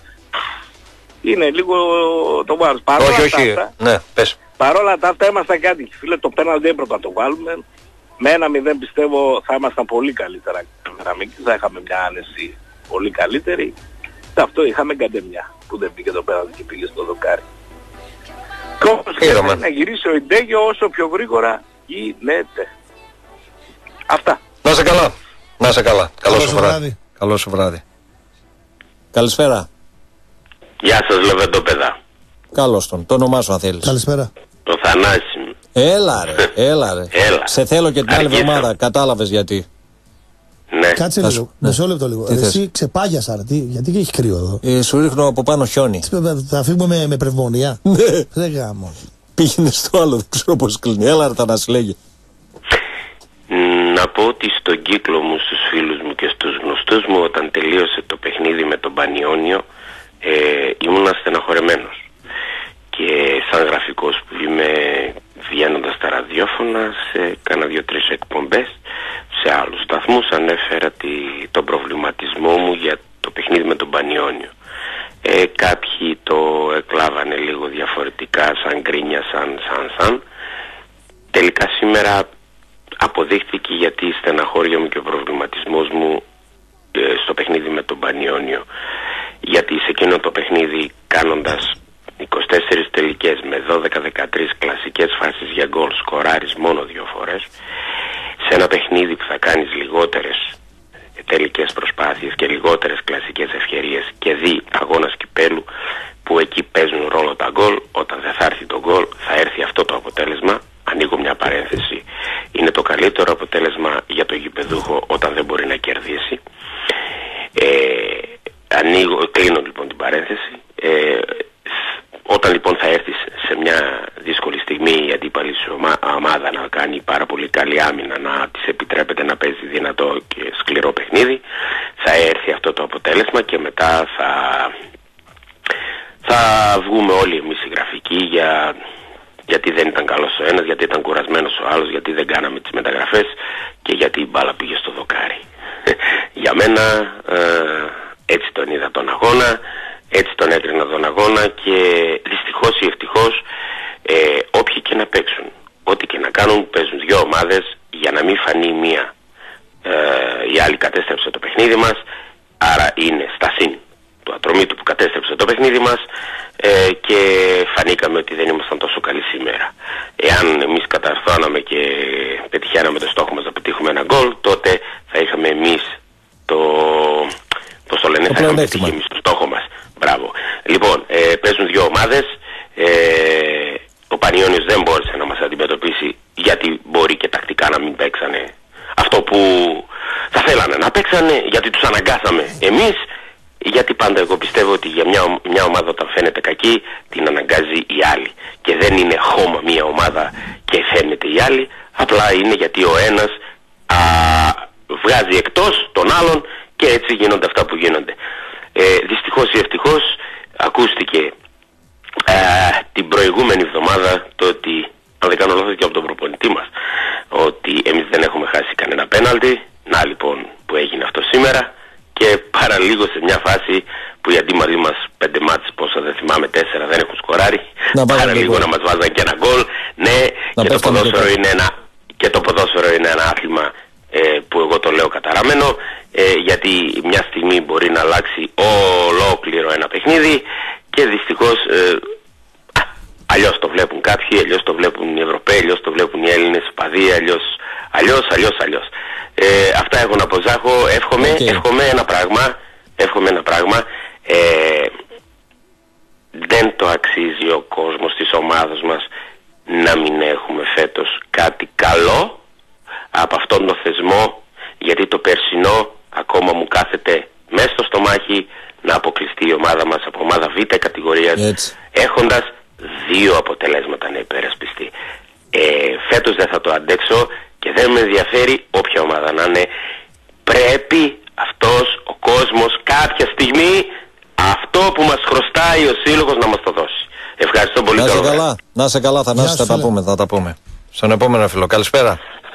Είναι λίγο το βάρος. Παρόλα όχι, όχι, αυτά, ναι, πες. Παρόλα τα αυτά ήμασταν κάτι, φίλε, το πέναλτι έπρεπε να το βάλουμε. Με ένα μηδέν πιστεύω θα ήμασταν πολύ καλύτερα. Θα είχαμε μια άνεση πολύ καλύτερη. Και αυτό είχαμε καντεμιά που δεν πήγε το πέναλτι και πήγε στο δοκάρι. Και όπως θέλει να γυρίσει ο Ιντέγιο όσο πιο γρήγορα γίνεται. Αυτά. Να σε καλά. Να σε καλά. Καλό σου βράδυ. Καλό σου βράδυ. Καλησπέρα. Γεια σας Λεβεντόπεδα. Καλώς τον. Το όνομά σου αν θέλεις. Καλησπέρα. Το Θανάση. Έλα ρε. Έλα ρε. Έλα. Σε θέλω και την άλλη εβδομάδα. Κατάλαβες γιατί. Ναι. Κάτσε λίγο, μισό λεπτό λίγο. Εσύ ξεπάγιασα, ρε, τι, γιατί έχει κρύο εδώ. Ε, σου ρίχνω από πάνω χιόνι. Θα φύγουμε με, με πνευμονία. Ναι. Δεν γάμο. Πήγαινε στο άλλο, δεν ξέρω πώς κλείνει. Έλα ρε, να σου λέγει. Να πω ότι στον κύκλο μου, στους φίλους μου και στους γνωστούς μου, όταν τελείωσε το παιχνίδι με τον Πανιόνιο, ε, ήμουν στεναχωρεμένος. Και σαν γραφικός που είμαι βγαίνοντας στα ραδιόφωνα, σε κάνα δύο-τρεις εκπομπές, σε άλλους σταθμούς ανέφερα τη, τον προβληματισμό μου για το παιχνίδι με τον Πανιόνιο. Ε, κάποιοι το εκλάβανε λίγο διαφορετικά, σαν γκρίνια, σαν, σαν, σαν. Τελικά σήμερα αποδείχθηκε γιατί η στεναχώρια μου και ο προβληματισμός μου ε, στο παιχνίδι με τον Πανιόνιο. Γιατί σε εκείνο το παιχνίδι, κάνοντας είκοσι τέσσερις τελικές με δώδεκα δεκατρείς κλασικές φάσεις για γκολ, σκοράρεις μόνο δύο φορές, σε ένα παιχνίδι που θα κάνεις λιγότερες τελικές προσπάθειες και λιγότερες κλασικές ευκαιρίες και δει αγώνας κυπέλου που εκεί παίζουν ρόλο τα γκολ, όταν δεν θα έρθει το γκολ θα έρθει αυτό το αποτέλεσμα. Ανοίγω μια παρένθεση, είναι το καλύτερο αποτέλεσμα για το γηπεδούχο όταν δεν μπορεί να κερδίσει. ε, ανοίγω, κλείνω λοιπόν την παρένθεση. ε, Όταν λοιπόν θα έρθεις σε μια δύσκολη στιγμή η αντίπαλη σου ομάδα να κάνει πάρα πολύ καλή άμυνα, να της επιτρέπεται να παίζει δυνατό και σκληρό παιχνίδι, θα έρθει αυτό το αποτέλεσμα και μετά θα, θα βγούμε όλοι εμείς οι γραφικοί για, γιατί δεν ήταν καλός ο ένας, γιατί ήταν κουρασμένος ο άλλος, γιατί δεν κάναμε τις μεταγραφές και γιατί η μπάλα πήγε στο δοκάρι. Για μένα ε, έτσι τον είδα τον αγώνα. Έτσι τον έκρινα τον αγώνα και δυστυχώς ή ευτυχώς ε, όποιοι και να παίξουν, ό,τι και να κάνουν, παίζουν δύο ομάδες για να μην φανεί μία. Ε, η άλλη κατέστρεψε το παιχνίδι μας, άρα είναι στα συν του Ατρομήτου που κατέστρεψε το παιχνίδι μας ε, και φανήκαμε ότι δεν ήμασταν τόσο καλοί σήμερα. Εάν εμείς καταρθώναμε και πετυχαίναμε το στόχο μας να πετύχουμε ένα γκολ, τότε θα είχαμε εμείς το... πώς το λένε, θα είχαμε πετύχει εμείς το στόχο μας. Μπράβο. Λοιπόν, ε, παίζουν δύο ομάδες. Ε, ο Πανιόνιος δεν μπόρεσε να μας αντιμετωπίσει γιατί μπορεί και τακτικά να μην παίξανε αυτό που θα θέλανε να παίξανε, γιατί τους αναγκάσαμε εμείς. Γιατί πάντα εγώ πιστεύω ότι για μια, μια ομάδα όταν φαίνεται κακή την αναγκάζει η άλλη. Και δεν είναι χώμα μια ομάδα και φαίνεται η άλλη. Απλά είναι γιατί ο ένας α, βγάζει εκτός τον άλλον και έτσι γίνονται αυτά που γίνονται. Ε, δυστυχώς ή ευτυχώς ακούστηκε ε, την προηγούμενη εβδομάδα το ότι, αν δεν κάνω λάθος και από τον προπονητή μας, ότι εμείς δεν έχουμε χάσει κανένα πέναλτι. Να λοιπόν που έγινε αυτό σήμερα και παραλίγο σε μια φάση που οι αντίμαλοι μας πέντε μάτς, πόσα δεν θυμάμαι, τέσσερα δεν έχουν σκοράρει. Παραλίγο να μας βάζαν και ένα γκολ. Ναι, και το, ποδόσφαιρο είναι ένα, και το ποδόσφαιρο είναι ένα άθλημα ε, που εγώ το λέω καταραμένο, ε, γιατί μια στιγμή μπορεί να αλλάξει ολόκληρο ένα παιχνίδι και δυστυχώς ε, αλλιώς το βλέπουν κάποιοι, αλλιώς το βλέπουν οι Ευρωπαίοι, αλλιώς το βλέπουν οι Έλληνες οπαδοί, αλλιώς, αλλιώς, αλλιώς, αλλιώς. Ε, αυτά έχω να πω, Ζάχο. Εύχομαι, okay. εύχομαι ένα πράγμα, εύχομαι ένα πράγμα. Ε, δεν το αξίζει ο κόσμος της ομάδας μας να μην έχουμε φέτος κάτι καλό από αυτόν τον θεσμό, γιατί το περσινό ακόμα μου κάθεται μέσα στο στομάχι να αποκλειστεί η ομάδα μας από ομάδα Β κατηγορίας, έτσι, έχοντας δύο αποτελέσματα να υπερασπιστεί. Ε, φέτος δεν θα το αντέξω και δεν με ενδιαφέρει όποια ομάδα να είναι. Πρέπει αυτός ο κόσμος κάποια στιγμή αυτό που μας χρωστάει ο σύλλογος να μας το δώσει. Ευχαριστώ πολύ. Να σε καλά, να σε καλά Θανάση, θα τα πούμε, θα τα πούμε. Στον επόμενο φίλο, καλησπέρα.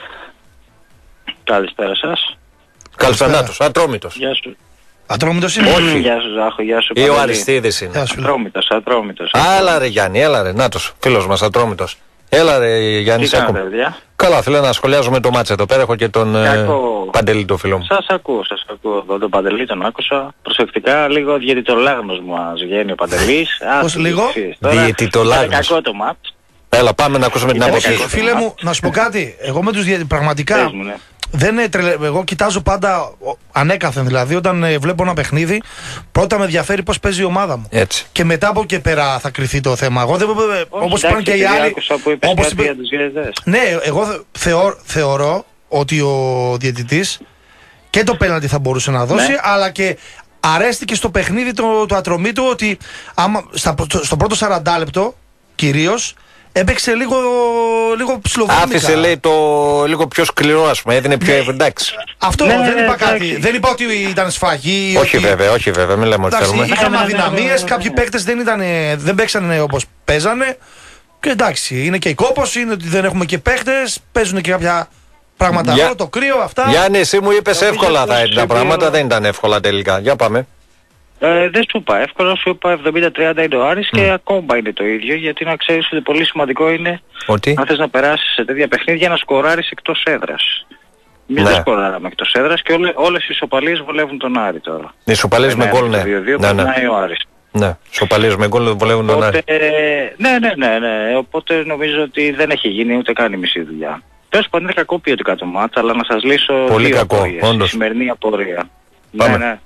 Καλησπέρα σας. Καλησπέρα τους, Ατρόμητος. Γεια σου. Ατρόμητος είναι. Όχι. Γεια σου Ζάχο, γεια σου. Ή ο Αριστίδης είναι. Ατρόμητος, Ατρόμητος. Έλα ρε Γιάννη, έλα ρε, νάτος, φίλος μας Ατρόμητος. Έλα ρε Γιάννη, σε ακούω. Καλά, θέλω να σχολιάζουμε το μάτς εδώ πέρα, έχω και τον ε, Παντελή το φίλο μου. Σας ακούω, σας ακούω. Εγώ τον Παντελή τον άκουσα. Προσεκτικά, λίγο διαιτητολάγνος μας βγαίνει ο Παντελής. Πώς λίγο? Διαιτητολάγνος. Κακό το μάτς. Έλα, πάμε να ακούσουμε την άποψή σου. Φίλε μου, να σου πω κάτι. Εγώ με τους διαιτητές πραγματικά. Δεν είναι τρελε... Εγώ κοιτάζω πάντα ανέκαθεν, δηλαδή όταν ε, βλέπω ένα παιχνίδι, πρώτα με ενδιαφέρει πώς παίζει η ομάδα μου. Έτσι. Και μετά από και πέρα θα κρυθεί το θέμα. Εγώ δεν. Όπως είπαν και οι άλλοι. Όπως είπε... Ναι, εγώ θεω... θεωρώ ότι ο διαιτητής και το πέναλτι θα μπορούσε να δώσει, ναι, αλλά και αρέστηκε στο παιχνίδι του το Ατρομήτου ότι άμα, στα, στο πρώτο σαράντα λεπτό κυρίως. Έπαιξε λίγο, λίγο ψιλοβόμικα. Άφησε, λέει, το λίγο πιο σκληρό, ας πούμε. Έδινε πιο, ναι, εντάξει. Αυτό ναι, δεν είπα κάτι. Εντάξει. Δεν είπα ότι ήταν σφαγή. Όχι, ότι... βέβαια, όχι, βέβαια. Μην λέμε ότι θέλουμε. Είχαμε αδυναμίες. Κάποιοι παίκτες δεν, δεν παίξανε όπως παίζανε. Και εντάξει, είναι και η κόπωση, είναι ότι δεν έχουμε και παίκτες. Παίζουν και κάποια πράγματα. Για... το κρύο, αυτά. Γιάννη, εσύ μου είπες εύκολα θα ήταν τα πράγματα. Δεν ήταν εύκολα τελικά. Για πάμε. Ε, δεν σου είπα εύκολα, σου είπα εβδομήντα τριάντα είναι ο Άρης mm. και ακόμα είναι το ίδιο, γιατί να ξέρεις ότι πολύ σημαντικό είναι ότι αν θες να περάσεις σε τέτοια παιχνίδια να σκοράρεις εκτός έδρας. Εμείς ναι. δεν σκοράραμε εκτός έδρας και όλε, όλες οι ισοπαλίες βολεύουν τον Άρη τώρα. Οι ισοπαλίες με γκολ, ναι. δύο δύο ναι, ναι. περνάει ο Άρης. Ναι, ισοπαλίες με γκολ βολεύουν τον Άρη. Ναι, ναι, ναι, ναι, οπότε νομίζω ότι δεν έχει γίνει ούτε καν η μισή δουλειά. Τέλος πάντων είναι κακό ποιοτικά το μάτς, αλλά να σας λύσω πολύ δύο κακό, απορίες. όντως. Η σημερινή απορία. Πάμε. Ναι, ναι.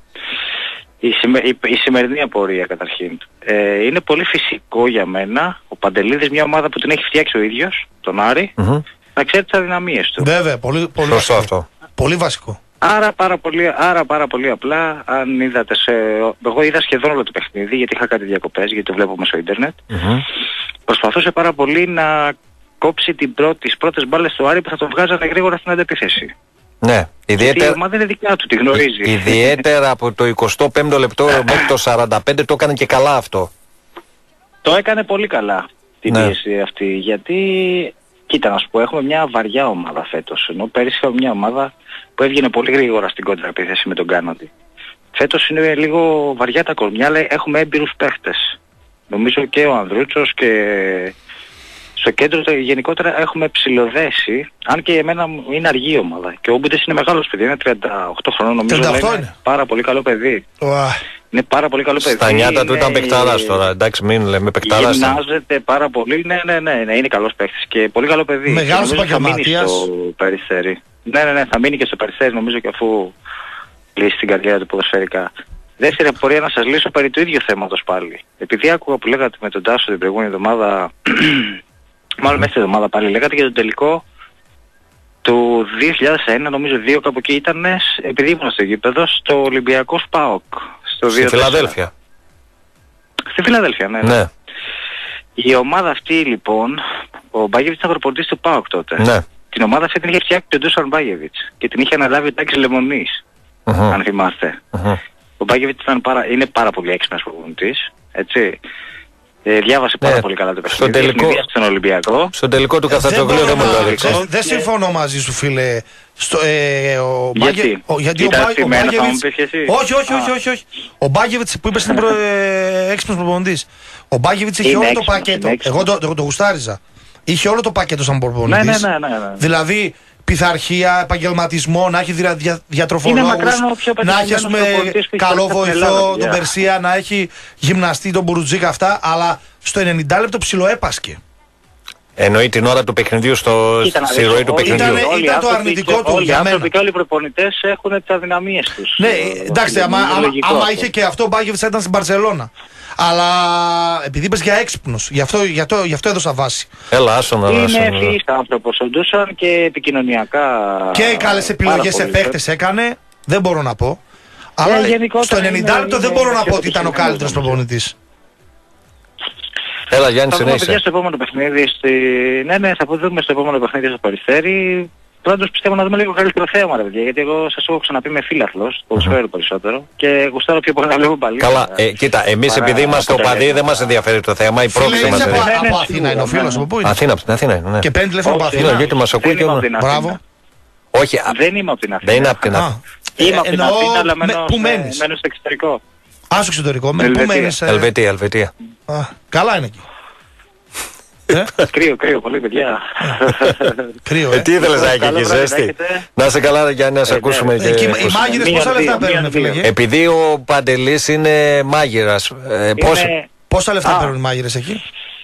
Η, σημε, η, η σημερινή απορία καταρχήν. Ε, είναι πολύ φυσικό για μένα ο Παντελίδης, μια ομάδα που την έχει φτιάξει ο ίδιος, τον Άρη, mm-hmm. να ξέρει τις αδυναμίες του. Βέβαια, πολύ, πολύ βασικό. Αυτό. Πολύ βασικό. Άρα πάρα, πολύ, άρα πάρα πολύ απλά, αν είδατε σε... Εγώ είδα σχεδόν όλο το παιχνίδι, γιατί είχα κάτι διακοπές, γιατί το βλέπω μέσω ίντερνετ. Mm-hmm. Προσπαθούσε πάρα πολύ να κόψει την πρώτη, τις πρώτες μπάλες του Άρη που θα τον βγάζανε γρήγορα στην αντεπίθεση. Ναι, ιδιαίτερα... η ομάδα είναι δικιά του, τη γνωρίζει. Ιδιαίτερα από το εικοστό πέμπτο λεπτό μέχρι το σαράντα πέντε το έκανε και καλά αυτό. Το έκανε πολύ καλά την ναι. πίεση αυτή, γιατί κοίτα να σου πω, έχουμε μια βαριά ομάδα φέτος, ενώ πέρυσι είχαμε μια ομάδα που έβγαινε πολύ γρήγορα στην κόντρα επίθεση με τον Κάνοντι. Φέτος είναι λίγο βαριά τα κορμιά, αλλά έχουμε έμπειρους παίχτες. Νομίζω και ο Ανδρούτσος και... Στο κέντρο το, γενικότερα έχουμε ψιλοδέσει, αν και εμένα είναι αργή η ομάδα. Και ο Όμπουντες είναι μεγάλος παιδί, είναι τριάντα οκτώ χρονών νομίζω, αλλά είναι, είναι πάρα πολύ καλό παιδί. Wow. Είναι πάρα πολύ καλό παιδί. Στα νιάτα του ήταν παικτάρας τώρα, εντάξει μην λέμε παικτάρας. Γυμνάζεται πάρα πολύ, ναι, ναι, ναι, ναι, είναι καλός παίκτης και πολύ καλό παιδί. Μεγάλος επαγγελματίας. Θα μείνει στο Περιστέρι. Ναι, ναι, ναι, θα μείνει και στο Περιστέρι νομίζω και αφού λύσει την καριέρα του ποδοσφαιρικά. Δεύτερη απορία να σας λύσω περί του ίδιου θέματος πάλι. Επειδή άκουγα που λέγατε με τον Τάσο την προηγούμενη εβδομάδα... Μάλλον μέσα στην εβδομάδα πάλι λέγατε για το τελικό του δύο χιλιάδες ένα, νομίζω δύο κάπου εκεί ήταν, επειδή ήμουν στο γήπεδο, στο Ολυμπιακό ΠΑΟΚ. Στη Φιλαδέλφια. Στη Φιλαδέλφια, ναι, ναι. ναι. Η ομάδα αυτή λοιπόν, ο Μπάγεβιτς ήταν προπονητής του ΠΑΟΚ τότε. Ναι. Την ομάδα αυτή την είχε φτιάξει τον Ντούσαν Μπάγεβιτς και την είχε αναλάβει ο Τάκης Λεμονής, uh-huh. αν θυμάστε. Uh-huh. Ο Μπάγεβιτς ήταν πάρα, είναι πάρα πολύ έξυπνος προπονητής, έτσι. Ε, διάβασε πάρα ναι. πολύ καλά το παιχνίδι. Στο τελικό, στον Ολυμπιακό. Στο τελικό του Καθατσογλίου δεν μου το έδειξε. Δεν συμφωνώ μαζί σου, φίλε. Στο, ε, ο γιατί, ο, γιατί ήταν ο, ο Μπάγεβιτς... Όχι, όχι, όχι, όχι, όχι. Ο Μπάγεβιτς που είπες είναι προ... έξυπνος προπονητής. Ο Μπάγεβιτς είχε όλο το πακέτο. Εγώ το, το, το γουστάριζα. Είχε όλο το πακέτο σαν προπονητής. Ναι, ναι, ναι, ναι, ναι. Δηλαδή πειθαρχία, επαγγελματισμό, να έχει δια, δια, διατροφολόγους, να έχει ας πούμε καλό βοηθό τον Περσία, να έχει γυμναστή τον Μπουρουτζίκα αυτά, αλλά στο ενενήντα λεπτό ψιλοέπασκε. Εννοεί την ώρα του παιχνιδιού στο, στη ροή του παιχνιδιού. Ήταν, ήταν, ήταν το αρνητικό του όλοι για οι μένα. άνθρωποι και όλοι οι προπονητές έχουν τις αδυναμίες τους. Ναι, εντάξει, άμα, άμα, άμα είχε και αυτό ο Μπάγεβιτς ήταν στην Μπαρσελόνα. Αλλά επειδή είπες για έξυπνος, γι' αυτό, γι αυτό, γι' αυτό έδωσα βάση. Έλα, άσο να είναι ευφυής άνθρωπος ο Ντούσαν και επικοινωνιακά. Και καλές επιλογές σε παίκτες έκανε, δεν μπορώ να πω. Αλλά στο ενενήντα λεπτό δεν μπορώ να πω ότι ήταν ο καλύτερος προπονητής. Έλα Γιάννη, συνέχισε. Θα δούμε παιδιά στο επόμενο παιχνίδι, στη... ναι ναι θα δούμε στο επόμενο παιχνίδι στο Περιστέρι. Πάντως πιστεύω να δούμε λίγο καλύτερο θέαμα ρε παιδιά, γιατί εγώ σας έχω ξαναπεί με φίλαθλος, ποδοσφαίρου περισσότερο και γουστάρω πιο πολύ να βλέπω παλιά. Καλά, ε, κοίτα, εμείς επειδή είμαστε οπαδοί δεν μας ενδιαφέρει το θέμα, η πρόκληση μας ενδιαφέρει. Από Αθήνα είναι ο φίλος μου, πού είναι? Αθήνα, από την Αθήνα είναι, ναι. Και παίρνει τηλέφωνο από Αθήνα. Γιατί μας ακούει και όλο. Μπράβο. Όχι, δεν είμαι από την Αθήνα. Δεν είναι από την Αθήνα. Είμαι από την Αθήνα, αλλά μένω στο εξωτερικό. Α, στο εξωτερικό, πού μένεις? Ελβετία, Ελβετία. Καλά είναι εκεί. Κρύο, κρύο, πολύ παιδιά. Κρύο, ε. Τι ήθελες να έχει εκεί, ζέστη? Να είσαι καλά για να σε ακούσουμε. Οι μάγειρες πόσα λεφτά παίρνουν, φίλε? Επειδή ο Παντελής είναι μάγειρας. Πόσα λεφτά παίρνουν οι μάγειρες εκεί?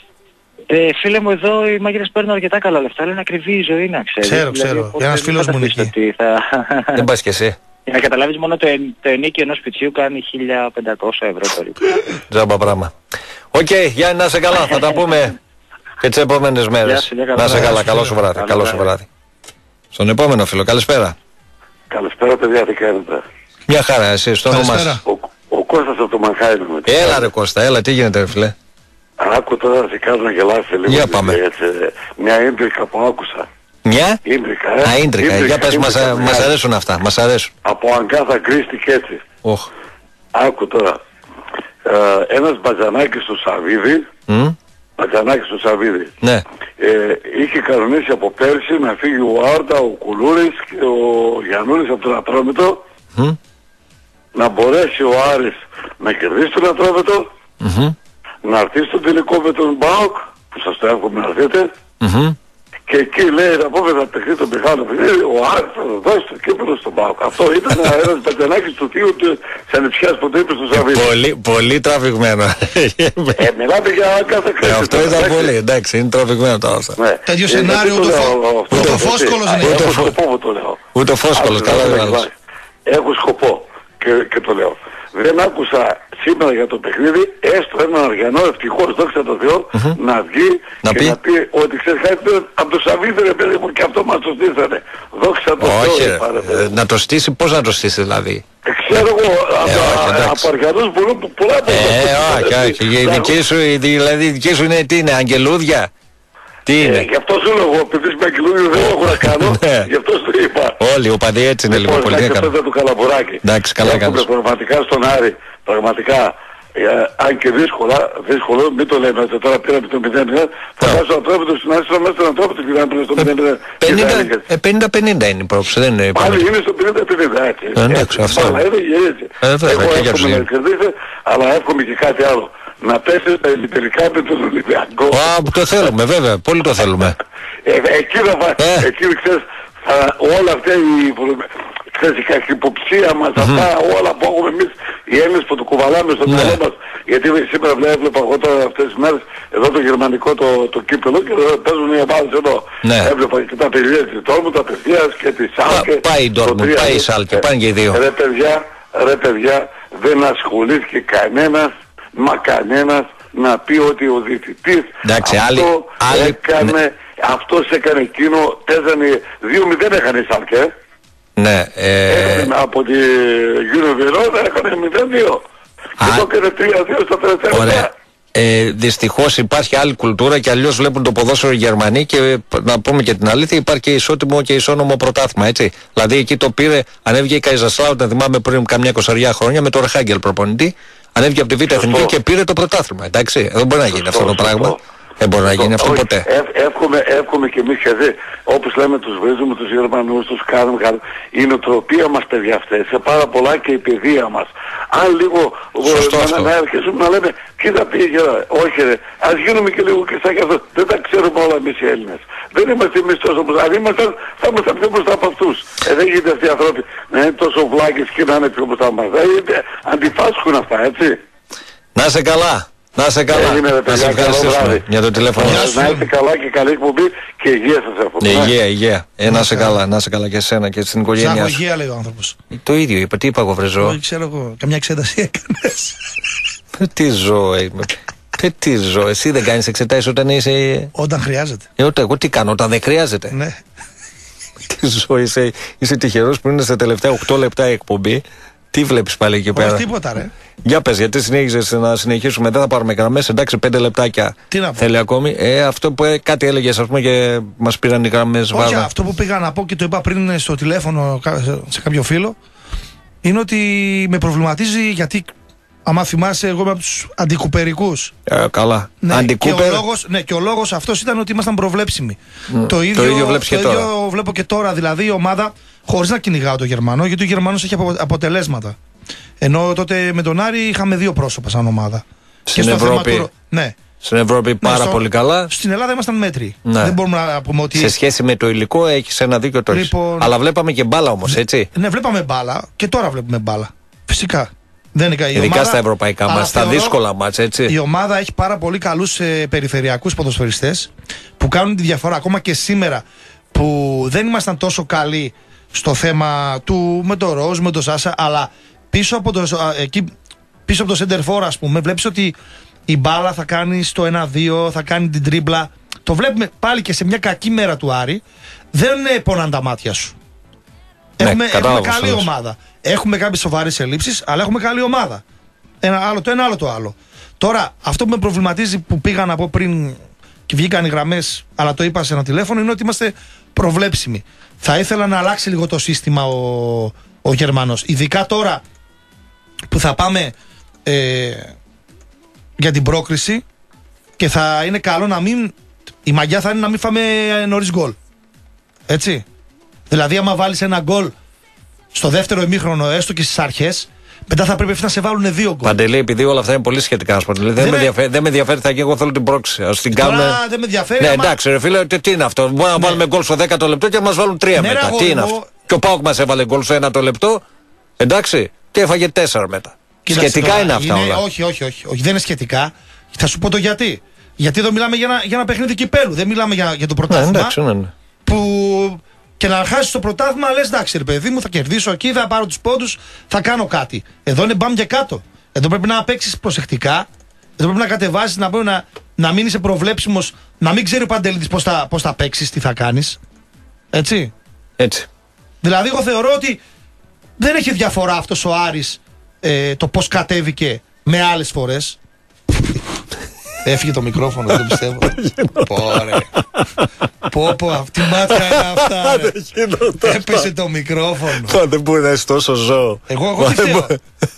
Ε, φίλε μου, εδώ οι μάγειρες παίρνουν αρκετά καλά λεφτά, αλλά είναι ακριβή η ζωή να ξέρεις. Ξέρω, ξέρω. Ένας φίλος μου είναι εκεί. Δεν πας κι εσύ. Για να καταλάβεις, μόνο το, εν, το ενίκιο ενός σπιτιού κάνει χίλια πεντακόσια ευρώ περίπου. Τζάμπα πράγμα. Οκ, Γιάννη, να είσαι καλά, θα τα πούμε και τις επόμενες μέρες. Να είσαι καλά, καλό σου βράδυ. Καλό σου βράδυ. Στον επόμενο φίλο, καλησπέρα. Καλησπέρα παιδιά, τι κάνετε? Μια χαρά, εσύ, στο όνομα σας. Ο, ο Κώστας από το Μανχάιν. Έλα ρε Κώστα, έλα, τι γίνεται ρε φίλε? Άκου τώρα να σε κάνω να γελάσει λίγο. Για πάμε. Έτσι, μια ίντρικα που άκουσα. Μια? Ίντρικα, ε. Α, ίντρικα, ίντρικα. Για πες, ίντρικα, μας, μας αρέσουν αυτά, μας αρέσουν. Από Αγκάθα Κρίστη και έτσι. Oh. Άκου τώρα. Ε, ένας μπατζανάκης στο Σαββίδι, mm. μπατζανάκης στο Σαββίδι, ναι. ε, είχε κανονίσει από πέρσι να φύγει ο Άρτα, ο Κουλούρης και ο Γιαννούλης από τον Ατρόμητο, mm. να μπορέσει ο Άρης να κερδίσει τον Ατρόμητο, mm-hmm. να έρθει στο τελικό με τον ΜΠΑΟΚ, που σας το εύχομαι να έρθετε, mm-hmm. και εκεί λέει να πούμε να παιχτεί τον Πιχάνο παιχνίδι, ο Άρης θα δώσει το κύπελο στον ΠΑΟΚ. Αυτό ήταν ένας πατζανάκης του θείου του Σανιψιάς που το είπε στο Σαββίδι. Πολύ, πολύ τραβηγμένο. ε, μιλάμε για κάθε κρίση. Ε, αυτό ήταν πολύ, εντάξει, είναι τραβηγμένο τώρα αυτά. Ναι. Τέτοιο σενάριο ούτε ο Φόσκολος είναι. Έχω σκοπό που το λέω. Ούτε ο Φόσκολος, καλά δεν έχω σκοπό και το λέω. Δεν άκουσα σήμερα για το παιχνίδι έστω έναν Αργιανό ευτυχώς, δόξα τω Θεώ, mm-hmm. να βγει να και πει. να πει ότι ξέρεις κάτι από το Σαββίδι ρε παιδί μου και αυτό μας το στήσανε. Δόξα τω Θεώ. Όχι, ε, να το στήσει, πώς να το στήσει δηλαδή? Ε, ξέρω εγώ, ε, από Αργιανούς μπορούν πολλά από Ε, όχι, όχι, η δική σου, δηλαδή η δική σου είναι τι είναι, αγγελούδια? Τι είναι? Ε, γι' αυτό σου λέω εγώ, επειδή είμαι αγγελούδιο δεν έχω να κάνω, γι' αυτό σου το είπα. Όλοι, ο παδί έτσι είναι λίγο πολύ έκανα. του Καλαμπουράκη. Εντάξει, καλά έκανες. Πραγματικά στον Άρη, πραγματικά, ε, αν και δύσκολα, δύσκολο, μην το λέμε, τώρα πήραμε το μηδέν μηδέν, θα βάζω τον Ατρόμητο στην Άσυρα μέσα στον Ατρόμητο και να πήραμε στο μηδέν μηδέν. πενήντα πενήντα είναι η πρόψη, δεν είναι. Πάλι είναι στο πενήντα πενήντα, έτσι. Εντάξει, αυτό. Εγώ εύχομαι να κερδίσει, αλλά εύχομαι και κάτι άλλο. Να πέσει τα τελικά με τον Ολυμπιακό. Α, το θέλουμε βέβαια, πολύ το θέλουμε. ε, εκεί να πάει, ε. εκεί ξέρεις, θα, όλα αυτά η, ξέρεις, η καχυποψία μας, mm-hmm. αυτά όλα που έχουμε εμείς, οι Έλληνες που το κουβαλάμε στο μυαλό ναι. μας, γιατί σήμερα έβλεπα εγώ τώρα αυτές τις μέρες, εδώ το γερμανικό το, το κύπελο και εδώ παίζουν οι ομάδες εδώ. Ναι. Έβλεπα και τα παιδιά της Ντόρτμουντ, τα παιδιά και τη Σάλκε. Πάει η Ντόρτμουντ, πάει η Σάλκε, πάνε και οι δύο. Ρε παιδιά, ρε παιδιά, δεν ασχολήθηκε κανένας, μα κανένας να πει ότι ο διαιτητής αυτό άλλη, έκανε, ναι. αυτός έκανε εκείνο, παίζανε δύο μηδέν έκανε η Σάλκε. Ναι. Ε... Έκανε από τη Γιούνιο Βερόνα, έκανε μηδέν δύο. Και το έκανε τρία δύο στα τελευταία. Ωραία. Ε, δυστυχώς υπάρχει άλλη κουλτούρα και αλλιώς βλέπουν το ποδόσφαιρο οι Γερμανοί και να πούμε και την αλήθεια υπάρχει και ισότιμο και ισόνομο πρωτάθλημα, έτσι. Δηλαδή εκεί το πήρε, ανέβηκε η Καϊζασλάου, να θυμάμαι πριν καμιά εικοσαριά χρόνια με το Ρεχάγκελ προπονητή, Ανέβηκε από τη Β' Εθνική και πήρε το πρωτάθλημα. Εντάξει, δεν μπορεί να γίνει αυτό το πράγμα. Δεν μπορεί να γίνει αυτό όχι, ποτέ. Εύχομαι, εύχομαι, εύχομαι και εμείς εδώ, όπως λέμε τους βρίζουμε, τους Γερμανούς, τους κάνουμε, κάνουμε. Η νοοτροπία μας, παιδιά, αυτές, σε πάρα πολλά και η παιδεία μας. Αν λίγο να, να αρχίσουμε να λέμε, κοίτα πήγε, όχι ρε, ας γίνουμε και λίγο και σαν και αυτό. Δεν τα ξέρουμε όλα εμείς οι Έλληνες. Δεν είμαστε εμείς τόσο μπροστά. Αν ήμασταν, θα ήμασταν πιο μπροστά από αυτούς. Ε, δεν γίνεται αυτοί οι άνθρωποι να είναι τόσο βλάκες και να είναι πιο μπροστά μας. Δηλαδή, αντιφάσκουν αυτά, έτσι. Να είσαι καλά. Να είσαι καλά. Έγινε, ρε, να σε ευχαριστήσουμε για το τηλέφωνο. Να είστε καλά και καλή εκπομπή και υγεία σας εύχομαι. Ναι, υγεία, υγεία. Ε, να είσαι καλά, να είσαι καλά και εσένα και στην οικογένειά σου. Υγεία λέει ο άνθρωπος. Το ίδιο είπα, τι είπα εγώ βρεζό. Όχι, ξέρω εγώ, καμιά εξέταση έκανες. Τι ζω είμαι. Τι ζω, εσύ δεν κάνεις εξετάσεις όταν είσαι... Όταν χρειάζεται. Ε, όταν, εγώ τι κάνω, όταν δεν χρειάζεται. Ναι. Τι ζω, είσαι, είσαι τυχερός που είναι στα τελευταία οκτώ λεπτά η εκπομπή. Τι βλέπεις πάλι εκεί πέρα. Όχι τίποτα ρε. Για πες, γιατί συνέχιζες να συνεχίσουμε, δεν θα πάρουμε γραμμές, εντάξει, πέντε λεπτάκια. Τι να πω. Θέλει ακόμη. Ε, αυτό που ε, κάτι έλεγες, ας πούμε, και μας πήραν οι γραμμές. Όχι, βάδα. Αυτό που πήγα να πω και το είπα πριν στο τηλέφωνο σε κάποιο φίλο, είναι ότι με προβληματίζει γιατί, άμα θυμάσαι, εγώ είμαι από τους αντικουπερικούς. Ε, καλά. Ναι, Αντικούπερ. Και ο λόγος, ναι, και ο λόγος αυτός ήταν ότι ήμασταν προβλέψιμοι. Mm. Το ίδιο, το ίδιο, βλέπεις το και τώρα. ίδιο βλέπω και τώρα. Δηλαδή η ομάδα, χωρίς να κυνηγάω τον Γερμανό, γιατί ο Γερμανός έχει απο, αποτελέσματα. Ενώ τότε με τον Άρη είχαμε δύο πρόσωπα σαν ομάδα. Στην και στο Ευρώπη. θέμα του, ναι. Στην Ευρώπη πάρα ναι, στο, πολύ καλά. Στην Ελλάδα ήμασταν μέτροι. Ναι. Δεν μπορούμε να πούμε ότι. Σε σχέση με το υλικό έχεις ένα δίκιο το λοιπόν... Αλλά βλέπαμε και μπάλα όμως, έτσι. Ναι, βλέπαμε μπάλα και τώρα βλέπουμε μπάλα. Φυσικά. Δεν είναι, ειδικά ομάδα, στα ευρωπαϊκά μας, στα δύσκολα μάτς, έτσι. Η ομάδα έχει πάρα πολύ καλούς ε, περιφερειακούς ποδοσφαιριστές που κάνουν τη διαφορά. Ακόμα και σήμερα που δεν ήμασταν τόσο καλοί στο θέμα του με το Ροζ, με το Σάσα, αλλά πίσω από το, εκεί, πίσω από το center for, ας πούμε, βλέπεις ότι η μπάλα θα κάνει στο ένα δύο, θα κάνει την τρίμπλα. Το βλέπουμε πάλι και σε μια κακή μέρα του Άρη. Δεν πονάνε τα μάτια σου. Ναι, έχουμε, έχουμε καλή φανώς. ομάδα. Έχουμε κάποιες σοβαρές ελλείψεις, αλλά έχουμε καλή ομάδα. Ένα άλλο το ένα, άλλο το άλλο. Τώρα, αυτό που με προβληματίζει που πήγα να πω πριν και βγήκαν οι γραμμές, αλλά το είπα σε ένα τηλέφωνο, είναι ότι είμαστε προβλέψιμοι. Θα ήθελα να αλλάξει λίγο το σύστημα ο, ο Γερμανός. Ειδικά τώρα που θα πάμε ε, για την πρόκριση και θα είναι καλό να μην. Η μαγιά θα είναι να μην φάμε νωρίς γκολ. Έτσι. Δηλαδή, άμα βάλεις ένα γκολ στο δεύτερο ημίχρονο, έστω και στις αρχές, μετά θα πρέπει να σε βάλουν δύο γκολ. Παντελή, επειδή όλα αυτά είναι πολύ σχετικά, Παντελή, δεν, δεν, με διαφέρει, δεν με ενδιαφέρει, θα και εγώ θέλω την πρόξη. Ας την Τώρα, κάνουμε. δεν με ενδιαφέρει. Ναι, άμα... εντάξει, ρε φίλε, τι, τι είναι αυτό. Μπορούμε να ναι. βάλουμε γκολ στο δέκατο λεπτό και να μας βάλουν τρία ναι, μετά. ρε, Τι είναι εγώ... αυτό. Και ο Πάοκ μας έβαλε γκολ στο ένα το λεπτό, εντάξει, και έφαγε τέσσερα μετά. Κοίταξε σχετικά τώρα, είναι αυτά είναι... όλα. Όχι, όχι, όχι, όχι, δεν είναι σχετικά. Θα σου πω το γιατί. Γιατί εδώ μιλάμε για ένα, για ένα παιχνίδι κυπέλου, δεν μιλάμε για, για το πρωτάθλημα. Ναι, εντάξει, ναι, ναι. Που και να χάσει το πρωτάθλημα, λες εντάξει, ρε παιδί μου, θα κερδίσω εκεί, θα πάρω τους πόντους, θα κάνω κάτι. Εδώ είναι μπαμ και κάτω. Εδώ πρέπει να παίξεις προσεκτικά. Εδώ πρέπει να κατεβάσεις, να, να, να μην είσαι προβλέψιμος, να μην ξέρει ο Παντελίδης πώς θα, πώς θα παίξεις, τι θα κάνεις. Έτσι. Έτσι. Δηλαδή, εγώ θεωρώ ότι δεν έχει διαφορά αυτός ο Άρης ε, το πώς κατέβηκε με άλλες φορές. Έφυγε το μικρόφωνο, δεν το πιστεύω. Πόρε. Πω πω, αυτή μάτια είναι αυτά, ρε. Έπεσε το μικρόφωνο. Δεν μπορεί να είσαι τόσο ζώο. Εγώ, εγώ τι θέλω.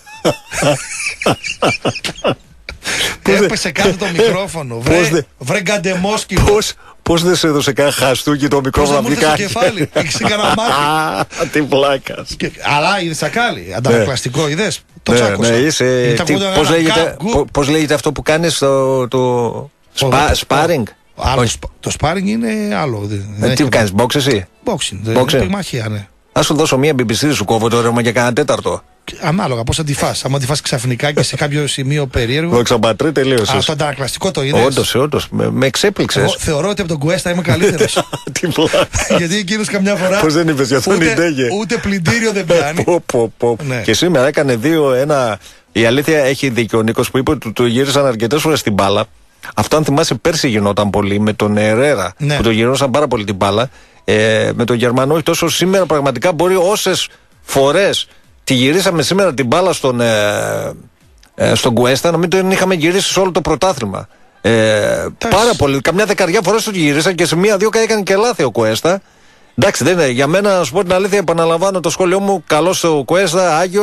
Έπεσε κάτω το μικρόφωνο. Βρε γκαντεμόσκυλο. Πώς δεν σε έδωσε καν χαστούκι το μικρόφωνο. Πώς δεν μου έδωσε κεφάλι. Έχεις κανένα μάτι. Τι πλάκας. Αλλά είδες ακάλι. Αντανακλαστικό είδες. Το ναι, τσάκωσα. Ναι, είσαι, τι, πώς, λέγεται, πώς λέγεται αυτό που κάνεις το, το σπα, σπάρινγκ. Το σπάρινγκ είναι άλλο. Ε, τι κάνεις, box εσύ. Boxing. Πυγμαχία, ναι. Ας σου δώσω μία μπι μπι σι, σου κόβω το ρεύμα για κανένα τέταρτο. Ανάλογα, πώς θα τη φας. Άμα τη φας ξαφνικά και σε κάποιο σημείο περίεργο. Το ξαμπατρί τελείωσες. Α, το αντανακλαστικό το είδες. Όντως, όντως. Με, με εξέπληξες. Εγώ θεωρώ ότι από τον Κουέστα είμαι καλύτερος. Τι πλάκα. Γιατί εκείνος καμιά φορά. Πώς δεν είπες για τον Ιντέγε. Ούτε πλυντήριο δεν πιάνει. Πω, πω, πω. Ναι. Και σήμερα έκανε δύο, ένα. Η αλήθεια έχει δίκιο ο Νίκος που είπε ότι του γύρισαν αρκετές φορές την μπάλα. Αυτό, αν θυμάσαι, πέρσι γινόταν πολύ με τον Ερέρα. Ναι. Που το γυρώσαν πάρα πολύ την μπάλα. Ε, με τον Γερμανό, όχι τόσο. Σήμερα πραγματικά μπορεί όσες φορές τη γυρίσαμε σήμερα την μπάλα στον, ε, ε, στον Κουέστα, να μην τον είχαμε γυρίσει σε όλο το πρωτάθλημα. Ε, πάρα πολύ. Καμιά δεκαριά φορές το γύρισαν και σε μία-δύο έκανε και λάθη ο Κουέστα. Εντάξει, δεν είναι. Για μένα, να σου πω την αλήθεια, επαναλαμβάνω το σχόλιο μου. Καλός ο Κουέστα, Άγιος.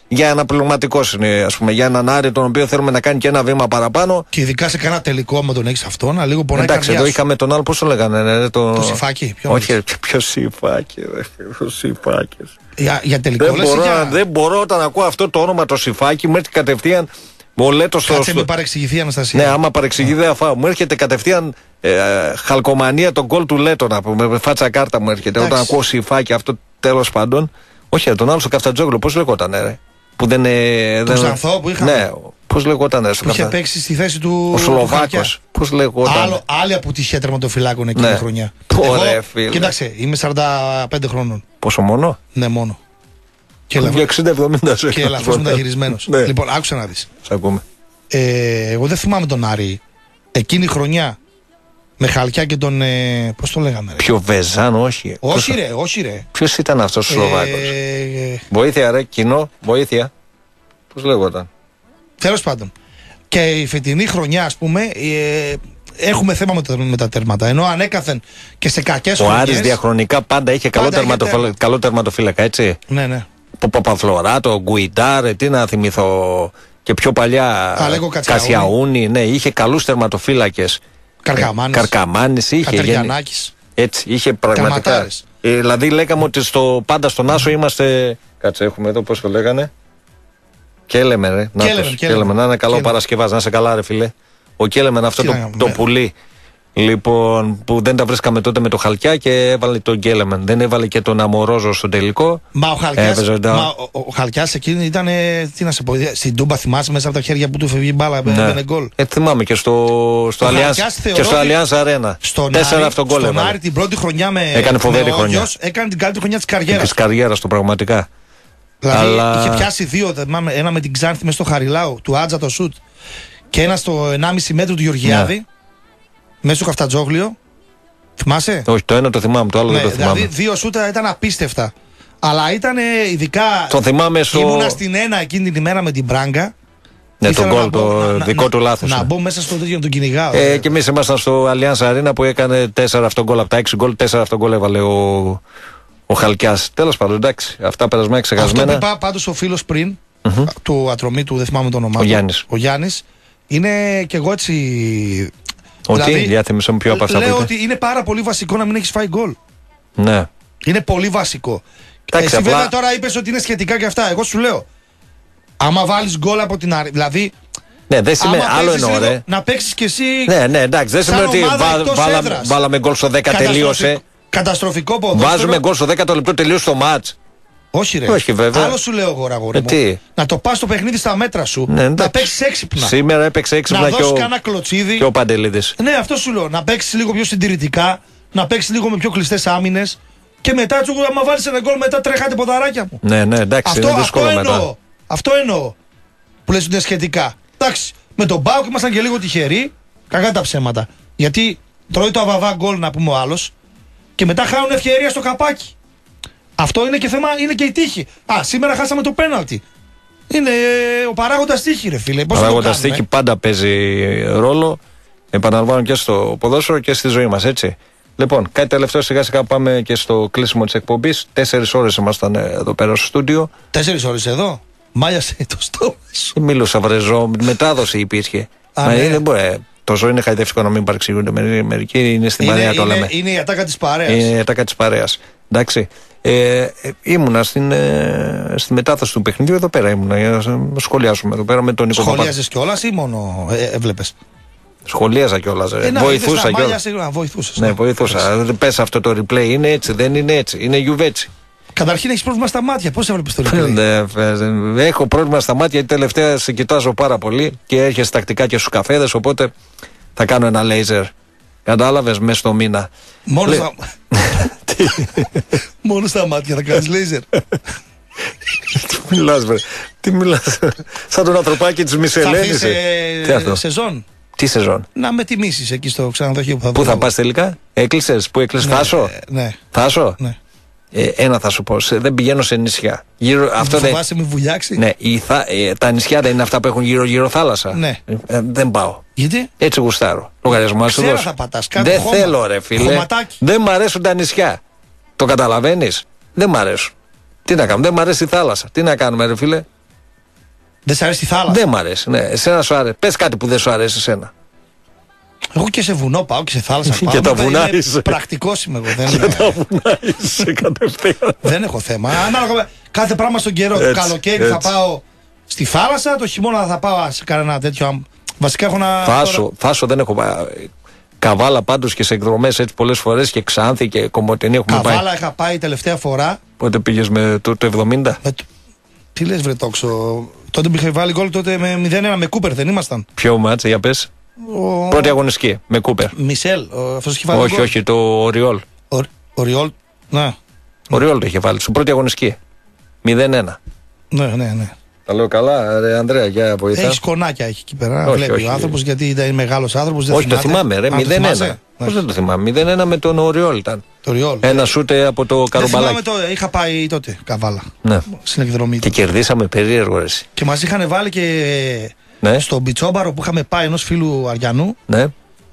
για αναπληρωματικό είναι, ας πούμε, για έναν Άρη τον οποίο θέλουμε να κάνει και ένα βήμα παραπάνω. Και ειδικά σε κανένα τελικό, με τον έχει αυτό, να λίγο πονάει. Εντάξει, εδώ είχαμε τον άλλο, πώς το λέγανε, ναι, το... το Σιφάκι. Όχι, ποιο Σιφάκι, ο Σιφάκι. Για, για τελικό, δεν, λες, μπορώ, για... δεν μπορώ όταν ακούω αυτό το όνομα το Σιφάκι, μου έρχεται κατευθείαν. Μου λέτε στο. Κάτσε με παρεξηγηθεί, Αναστασία. Ναι, άμα παρεξηγεί δεν αφάω. Μου έρχεται κατευθείαν ε, χαλκομανία τον γκολ του Λέτο να πούμε. Με φάτσα κάρτα μου έρχεται. Εντάξει. Όταν ακούω Σιφάκι αυτό τέλος πάντων. Όχι, τον άλλο στο Καφτατζόγλου, πώς λεγόταν, ρε. Που δεν. Ε, τον Ξανθό που είχαμε. Ναι, πώς λεγόταν, ρε. Που είχε παίξει στη θέση του. Ο Σλοβάκος. Πώς λεγόταν. Άλλο, άλλη αποτυχία τερματοφυλάκων εκείνη ναι. τη χρονιά. Ωραία, φίλε. Κοίταξε, είμαι σαράντα πέντε χρόνων. Πόσο μόνο? Ναι, μόνο. Και εξήντα εβδομήντα και ελαφρώς μεταχειρισμένος. Ναι. Λοιπόν, άκουσα να δεις. Σ' ακούμε. Ε, εγώ δεν θυμάμαι τον Άρη εκείνη η χρονιά με Χαλκιά και τον. Ε, πώς το λέγαμε, ρε. Πιο Βεζάν, όχι. Όχι, ρε, όχι, ρε. Ποιος ήταν αυτός ο Σλοβάκος? Ε, βοήθεια, ρε, κοινό, βοήθεια. Πώς λέγονταν. Τέλος πάντων. Και η φετινή χρονιά, ας πούμε, ε, έχουμε θέμα με, το, με τα τέρματα. Ενώ ανέκαθεν και σε κακές χρονιές. Ο Άρης διαχρονικά πάντα είχε καλό, τερματοφύλακα, καλό τερματοφύλακα, έτσι. Ναι, ναι. Παπαφλωράτο, Γκουιντάρ, τι να θυμηθώ. Και πιο παλιά Κασιαούνι, ναι, είχε καλούς τερματοφύλακες. Καρκαμάνης. Καρκαμάνης είχε. Κατεργιαννάκης. Έτσι, είχε πραγματικά. Ε, δηλαδή λέγαμε ότι στο, πάντα στον Άσο είμαστε. Κάτσε, έχουμε εδώ πώς το λέγανε. Κέλεμεν, ρε. Να, Κέλεμεν, Κέλεμεν, να είναι καλό Παρασκευάς, να είσαι καλά, ρε φίλε. Ο Κέλεμεν αυτό το, το πουλί. Λοιπόν, που δεν τα βρίσκαμε τότε με το Χαλκιά και έβαλε τον Γκέλεμεν. Δεν έβαλε και τον Αμορόζο στο τελικό. Μα ο Χαλκιάς, μα, ο, ο Χαλκιάς εκείνη ήταν, τι να σε πω, στην Τούμπα θυμάσαι μέσα από τα χέρια που του φεύγει η μπάλα, ναι. Έμπαινε γκολ. Ε, θυμάμαι και στο, στο Allianz Arena. Τέσσερα αυτόν γκολ έβαλε. Στον Άρη την πρώτη χρονιά με, έκανε φοβερή με χρονιά. Όγιος, έκανε την καλύτερη χρονιά της καριέρας. Της καριέρας του πραγματικά. Δηλαδή αλλά... είχε πιάσει δύο, θυμάμαι, ένα με την Ξάνθη μέσα στο Χαριλάου, του Άτζα το σουτ και ένα στο ενάμιση μέτρο του Γεωργιάδη. Ναι. Μέσα στο Καφτατζόγλιο. Θυμάσαι? Όχι, το ένα το θυμάμαι, το άλλο ναι, δεν το θυμάμαι. Δηλαδή, δύο σούτα ήταν απίστευτα. Αλλά ήταν ειδικά. Το θυμάμαι στο. Ήμουνα στην ένα εκείνη την ημέρα με την Μπράγκα. Ναι, τον γκολ, το να, δικό να, του λάθος. Να, να μπω μέσα στο τέτοιο να τον κυνηγάω. Ε, και εμείς ήμασταν στο Allianz Arena που έκανε τέσσερα αυτόν γκολ. Από τα έξι γκολ, τέσσερα αυτόν γκολ έβαλε ο, ο Χαλκιάς. Τέλος πάντων, εντάξει. Αυτά περασμένα ξεχασμένα. Αυτό που είπα πάντως ο φίλος πριν, mm-hmm. του Ατρωμίτου, δεν θυμάμαι το όνομά του. Ο Γιάννης. Είναι κι εγώ έτσι. Ότι, δηλαδή, διάθυμισε μου πιο από αυτά λέω που ότι είναι πάρα πολύ βασικό να μην έχεις φάει γκολ. Ναι. Είναι πολύ βασικό. Τάξη, Εσύ απλά... βέβαια τώρα είπες ότι είναι σχετικά και αυτά. Εγώ σου λέω, άμα βάλεις γκολ από την Άρη, δηλαδή. Ναι, δεν σημαίνει. Άλλο εννοώ, ρε. Να παίξεις κι εσύ. Ναι, ναι, εντάξει. Δεν σημαίνει ότι βά, βάλα, βάλαμε γκολ στο δέκα, τελείωσε. Καταστροφικό ποδόσφαιρο. Βάζουμε γκολ στο δέκατο λεπτό, τελείωσε το μάτς. Όχι, ρε. Όχι, βέβαια. Άλλο σου λέω εγώ, αγόρι μου. Ε, να το πας στο παιχνίδι στα μέτρα σου. Ναι, να παίξεις έξυπνα. Σήμερα έπαιξε έξυπνα να και ο, κανένα κλωτσίδι. Και ο Παντελίδης. Ναι, αυτό σου λέω. Να παίξεις λίγο πιο συντηρητικά. Να παίξεις λίγο με πιο κλειστές άμυνες. Και μετά, τσούκου, άμα βάλεις ένα γκολ, μετά τρέχατε ποδαράκια μου. Ναι, ναι, εντάξει. Αυτό, είναι δύσκολο αυτό μετά. εννοώ. Αυτό εννοώ. Που λες ότι είναι σχετικά. Εντάξει. Με τον Μπάουκ ήμασταν και λίγο τυχεροί. Κακά τα ψέματα. Γιατί τρώει το αβαβά γκολ, να πούμε ο άλλος. Και μετά χάνουν ευκαιρία στο καπάκι. Αυτό είναι και θέμα, είναι και η τύχη. Α, σήμερα χάσαμε το πέναλτι. Είναι ο παράγοντας τύχη, ρε φίλε. Πώς παράγοντας τύχη πάντα παίζει ρόλο. Επαναλαμβάνω και στο ποδόσφαιρο και στη ζωή μας, έτσι. Λοιπόν, κάτι τελευταίο, σιγά σιγά πάμε και στο κλείσιμο της εκπομπής. Τέσσερις ώρες ήμασταν εδώ πέρα στο στούντιο. Τέσσερις ώρες εδώ. Μάλιασε το στόμα σου. Μίλωσα, βρεζό. Μετάδοση υπήρχε. Α, Μα ναι. είναι, μπορεί, το ζώο είναι χαϊδευτικό να μην παρεξηγούνται. Μερικοί είναι στην παρέα, το λέμε. Είναι η ατάκα της παρέας. Είναι η ατάκα της παρέας. Εντάξει. Ε, ε, ήμουνα στην, ε, στη μετάδοση του παιχνιδιού εδώ πέρα. Ήμουνα για να σχολιάσουμε εδώ πέρα με τον Νίκο Παπαδόπουλο. Σχολιάζεις κιόλας ή μόνο ε, έβλεπες? Σχολίαζα κιόλας. Ε, βοηθούσα κιόλας. Ναι, βοηθούσα. Πες αυτό το replay είναι έτσι, δεν είναι έτσι. Είναι γιουβέτσι. Καταρχήν έχεις πρόβλημα στα μάτια. Πώς έβλεπες το replay? Έχω πρόβλημα στα μάτια γιατί τελευταία σε κοιτάζω πάρα πολύ και έρχεσαι τακτικά και στους καφέδες. Οπότε θα κάνω ένα λέιζερ. Κατάλαβες, μέσα στο μήνα. Μόνο Λε... στα... Μόνο στα μάτια θα κάνεις λέιζερ. Τι μιλάς, βρε. Τι μιλάς. Σαν τον ανθρωπάκι της Μισελένης. Θα αφήσεις ε... σεζόν. Τι σεζόν? Να με τιμήσεις εκεί στο ξενοδοχείο που θα Πού θα πας τελικά? Έκλεισες? Πού έκλεισες? Ναι, Θάσο? Ναι. Θάσο? Ναι. Ε, ένα θα σου πω. Δεν πηγαίνω σε νησιά. Γύρω, αυτό δεν... Φοβάσαι μη βουλιάξει? Ναι, η θα... ε, τα νησιά δεν είναι αυτά που έχουν γύρω-γύρω θάλασσα. Ναι. Ε, δεν πάω. Γιατί? Έτσι γουστάρω. Λογαριασμό σου δώσω. Θα πατάς, κάτι δεν χώμα. θέλω, ρε φίλε. Χωματάκι. Δεν μ' αρέσουν τα νησιά. Το καταλαβαίνεις? Δεν μ' αρέσουν. Τι να κάνουμε, δεν μ' αρέσει η θάλασσα. Τι να κάνουμε, ρε φίλε? Δεν σ' αρέσει η θάλασσα? Δεν μ' αρέσει. Ναι. Εσένα σου αρέσει. Πες κάτι που δεν σου αρέσει εσένα. Εγώ και σε βουνό πάω και σε θάλασσα πάω. Και τα βουνά είσαι. Πρακτικός είμαι εγώ. Δεν, και τα βουνά είσαι κατευθείαν. Δεν έχω θέμα. Ανάλογα κάθε πράγμα στον καιρό. Το καλοκαίρι έτσι. Θα πάω στη θάλασσα, το χειμώνα θα πάω σε κανένα τέτοιο. Βασικά έχω να. Θάσο, τώρα... θάσο δεν έχω πάει. Καβάλα πάντως και σε εκδρομές έτσι πολλές φορές και Ξάνθη και Κομοτηνή έχουμε Καβάλα πάει. Καβάλα είχα πάει τελευταία φορά. Πότε πήγες με το, το εβδομήντα? Με το... Τι λες βρε Τόξο? Τότε που είχε βάλει γκολ τότε με μηδέν ένα με Κούπερ, δεν ήμασταν? Ποιο μάτς, για πες? Ο... Πρώτη αγωνιστική με Κούπερ. Μισελ, αυτός είχε βάλει όχι, γκολ. όχι, το Οριόλ. Ο Ριόλ, ναι. Ο Ριόλ το είχε βάλει, στην πρώτη αγωνιστική. μηδέν ένα. Ναι, ναι, ναι. Τα λέω καλά, ρε Ανδρέα, για βοηθά. Έχει κονάκια έχει εκεί πέρα. Όχι, βλέπει όχι, ο άνθρωπος γιατί ήταν μεγάλος άνθρωπος. Όχι, το θυμάμαι, ρε. μηδέν ένα. Πώς δεν το θυμάμαι. μηδέν ένα με τον Οριόλ ήταν. Το Ριόλ. Ένα σούτε από το Καρομπαλάκι. Το, είχα πάει τότε Καβάλα. Ναι. Στην εκδρομή. Και κερδίσαμε περίεργο ρε. Και μας είχαν βάλει και ναι. στο Μπιτσόμπαρο που είχαμε πάει ενός φίλου Αριανού. Ναι.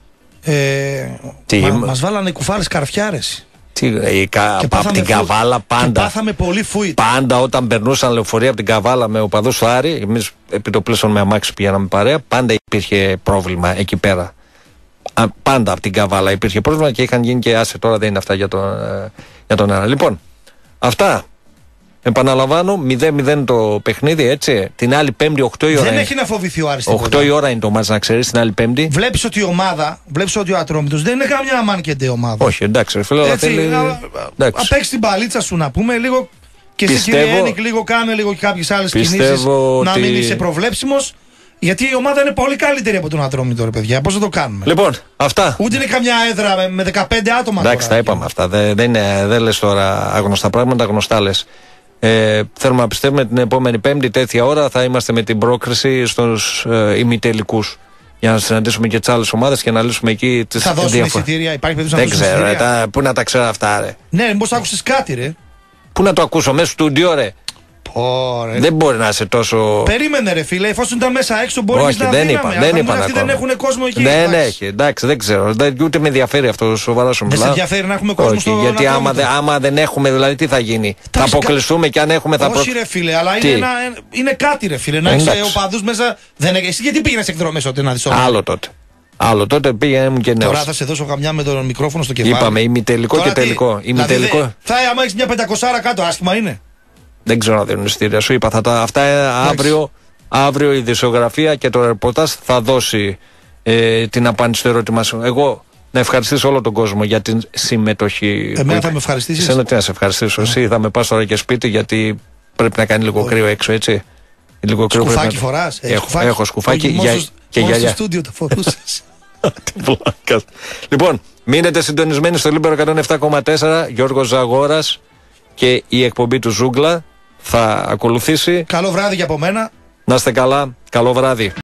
Ε, μα, μας βάλανε κουφάρες καρφιάρες. Τι, η, κα, από την φου... Καβάλα πάντα. Και πάθαμε πολύ φούιτ. Πάντα όταν περνούσαν λεωφορεία από την Καβάλα με οπαδούς του Άρη, εμείς επί το πλαίσιο με αμάξι πηγαίναμε παρέα, πάντα υπήρχε πρόβλημα εκεί πέρα. Α, πάντα από την Καβάλα υπήρχε πρόβλημα και είχαν γίνει και άσε τώρα δεν είναι αυτά για τον, ε, για τον Άρα. Λοιπόν, αυτά. Επαναλαμβάνω, μηδέν μηδέν το παιχνίδι, έτσι. Την άλλη Πέμπτη, οκτώ η ώρα. Δεν έχει να φοβηθεί ο Άρης. οκτώ η ώρα είναι το μάτς, να ξέρεις, την άλλη Πέμπτη. Βλέπεις ότι η ομάδα, βλέπεις ότι ο Ατρόμητος δεν είναι καμιά αμάνκεντε ομάδα. Όχι, εντάξει, φίλε, αλλά θέλει. Να παίξει την παλίτσα σου, να πούμε λίγο. Και εσύ, κύριε Ένικ, λίγο κάνε λίγο και κάποιες άλλες κινήσεις. Ότι... Να μην είσαι προβλέψιμος. Γιατί η ομάδα είναι πολύ καλύτερη από τον Ατρόμητο, ρε παιδιά. Πώς θα το κάνουμε? Λοιπόν, αυτά. Ούτε είναι καμιά έδρα με δεκαπέντε άτομα. Εντάξει, τα είπαμε αυτά. Δεν, δεν, δεν λες τώρα άγνωστα πράγματα, γνωστά λες. Ε, θέλουμε να πιστεύουμε την επόμενη Πέμπτη τέτοια ώρα θα είμαστε με την πρόκριση στους ε, ημιτελικούς για να συναντήσουμε και τις άλλες ομάδες και να λύσουμε εκεί τις διάφορες. Θα δώσουν εισιτήρια, υπάρχει περίπτωση να δώσουν εισιτήρια? Δεν ξέρω, πού να τα ξέρω αυτά ρε. Ναι, μήπως άκουσες κάτι ρε. Πού να το ακούσω, μέσα στο στούντιο ρε. Ωραία. Δεν μπορεί να είσαι τόσο. Περίμενε, ρε φίλε, εφόσον ήταν μέσα έξω μπορεί να δεν δίναμε. είπα, δεν είπα. Αυτοί δεν έχουν κόσμο εκεί. Δεν εντάξει. έχει, εντάξει, δεν ξέρω. Δεν, ούτε με ενδιαφέρει αυτό σοβαρά σου μιλάω. Δεν σε ενδιαφέρει να έχουμε κόσμο? Όχι, στο γιατί άμα, δε, άμα δεν έχουμε, δηλαδή τι θα γίνει? Θα αποκλειστούμε και αν έχουμε θα Όχι, ρε φίλε, αλλά είναι, ένα, είναι κάτι, ρε φίλε. Να έχει οπαδούς μέσα. Δεν... Εσύ γιατί πήγαινε εκδρομές ότι να δει όλα? Άλλο τότε. Άλλο τότε πήγαινε μου και νέος. Τώρα θα σε δώσω καμιά με το μικρόφωνο στο κεφάλι. Είπαμε ημιτελικό και τελικό. Θα άμα έχει μια πεντακόσια κάτω, άσχημα είναι. Δεν ξέρω να δίνουν εισιτήρια. Σου είπα, θα τα, αυτά αύριο, αύριο η ειδησιογραφία και το ρεπορτάζ θα δώσει ε, την απάντηση στο ερώτημά σου. Εγώ να ευχαριστήσω όλο τον κόσμο για την συμμετοχή. Εμένα θα με ευχαριστήσεις? Εσένα τι να σε ευχαριστήσω. Yeah. Εσύ θα με πας τώρα και σπίτι γιατί πρέπει να κάνει λίγο κρύο έξω, έτσι. Λίγο κρύο σκουφάκι πρέπει να... φοράς? Έχω, σκουφάκι. έχω σκουφάκι Όχι, για, μόνος, και μόνος γυαλιά. Στο στούντιο το φορούσες. Λοιπόν, μείνετε συντονισμένοι στο Λίμπερο εκατόν επτά κόμμα τέσσερα. Γιώργος Ζαγόρας και η εκπομπή του Ζούγκλα θα ακολουθήσει. Καλό βράδυ και από μένα. Να είστε καλά. Καλό βράδυ.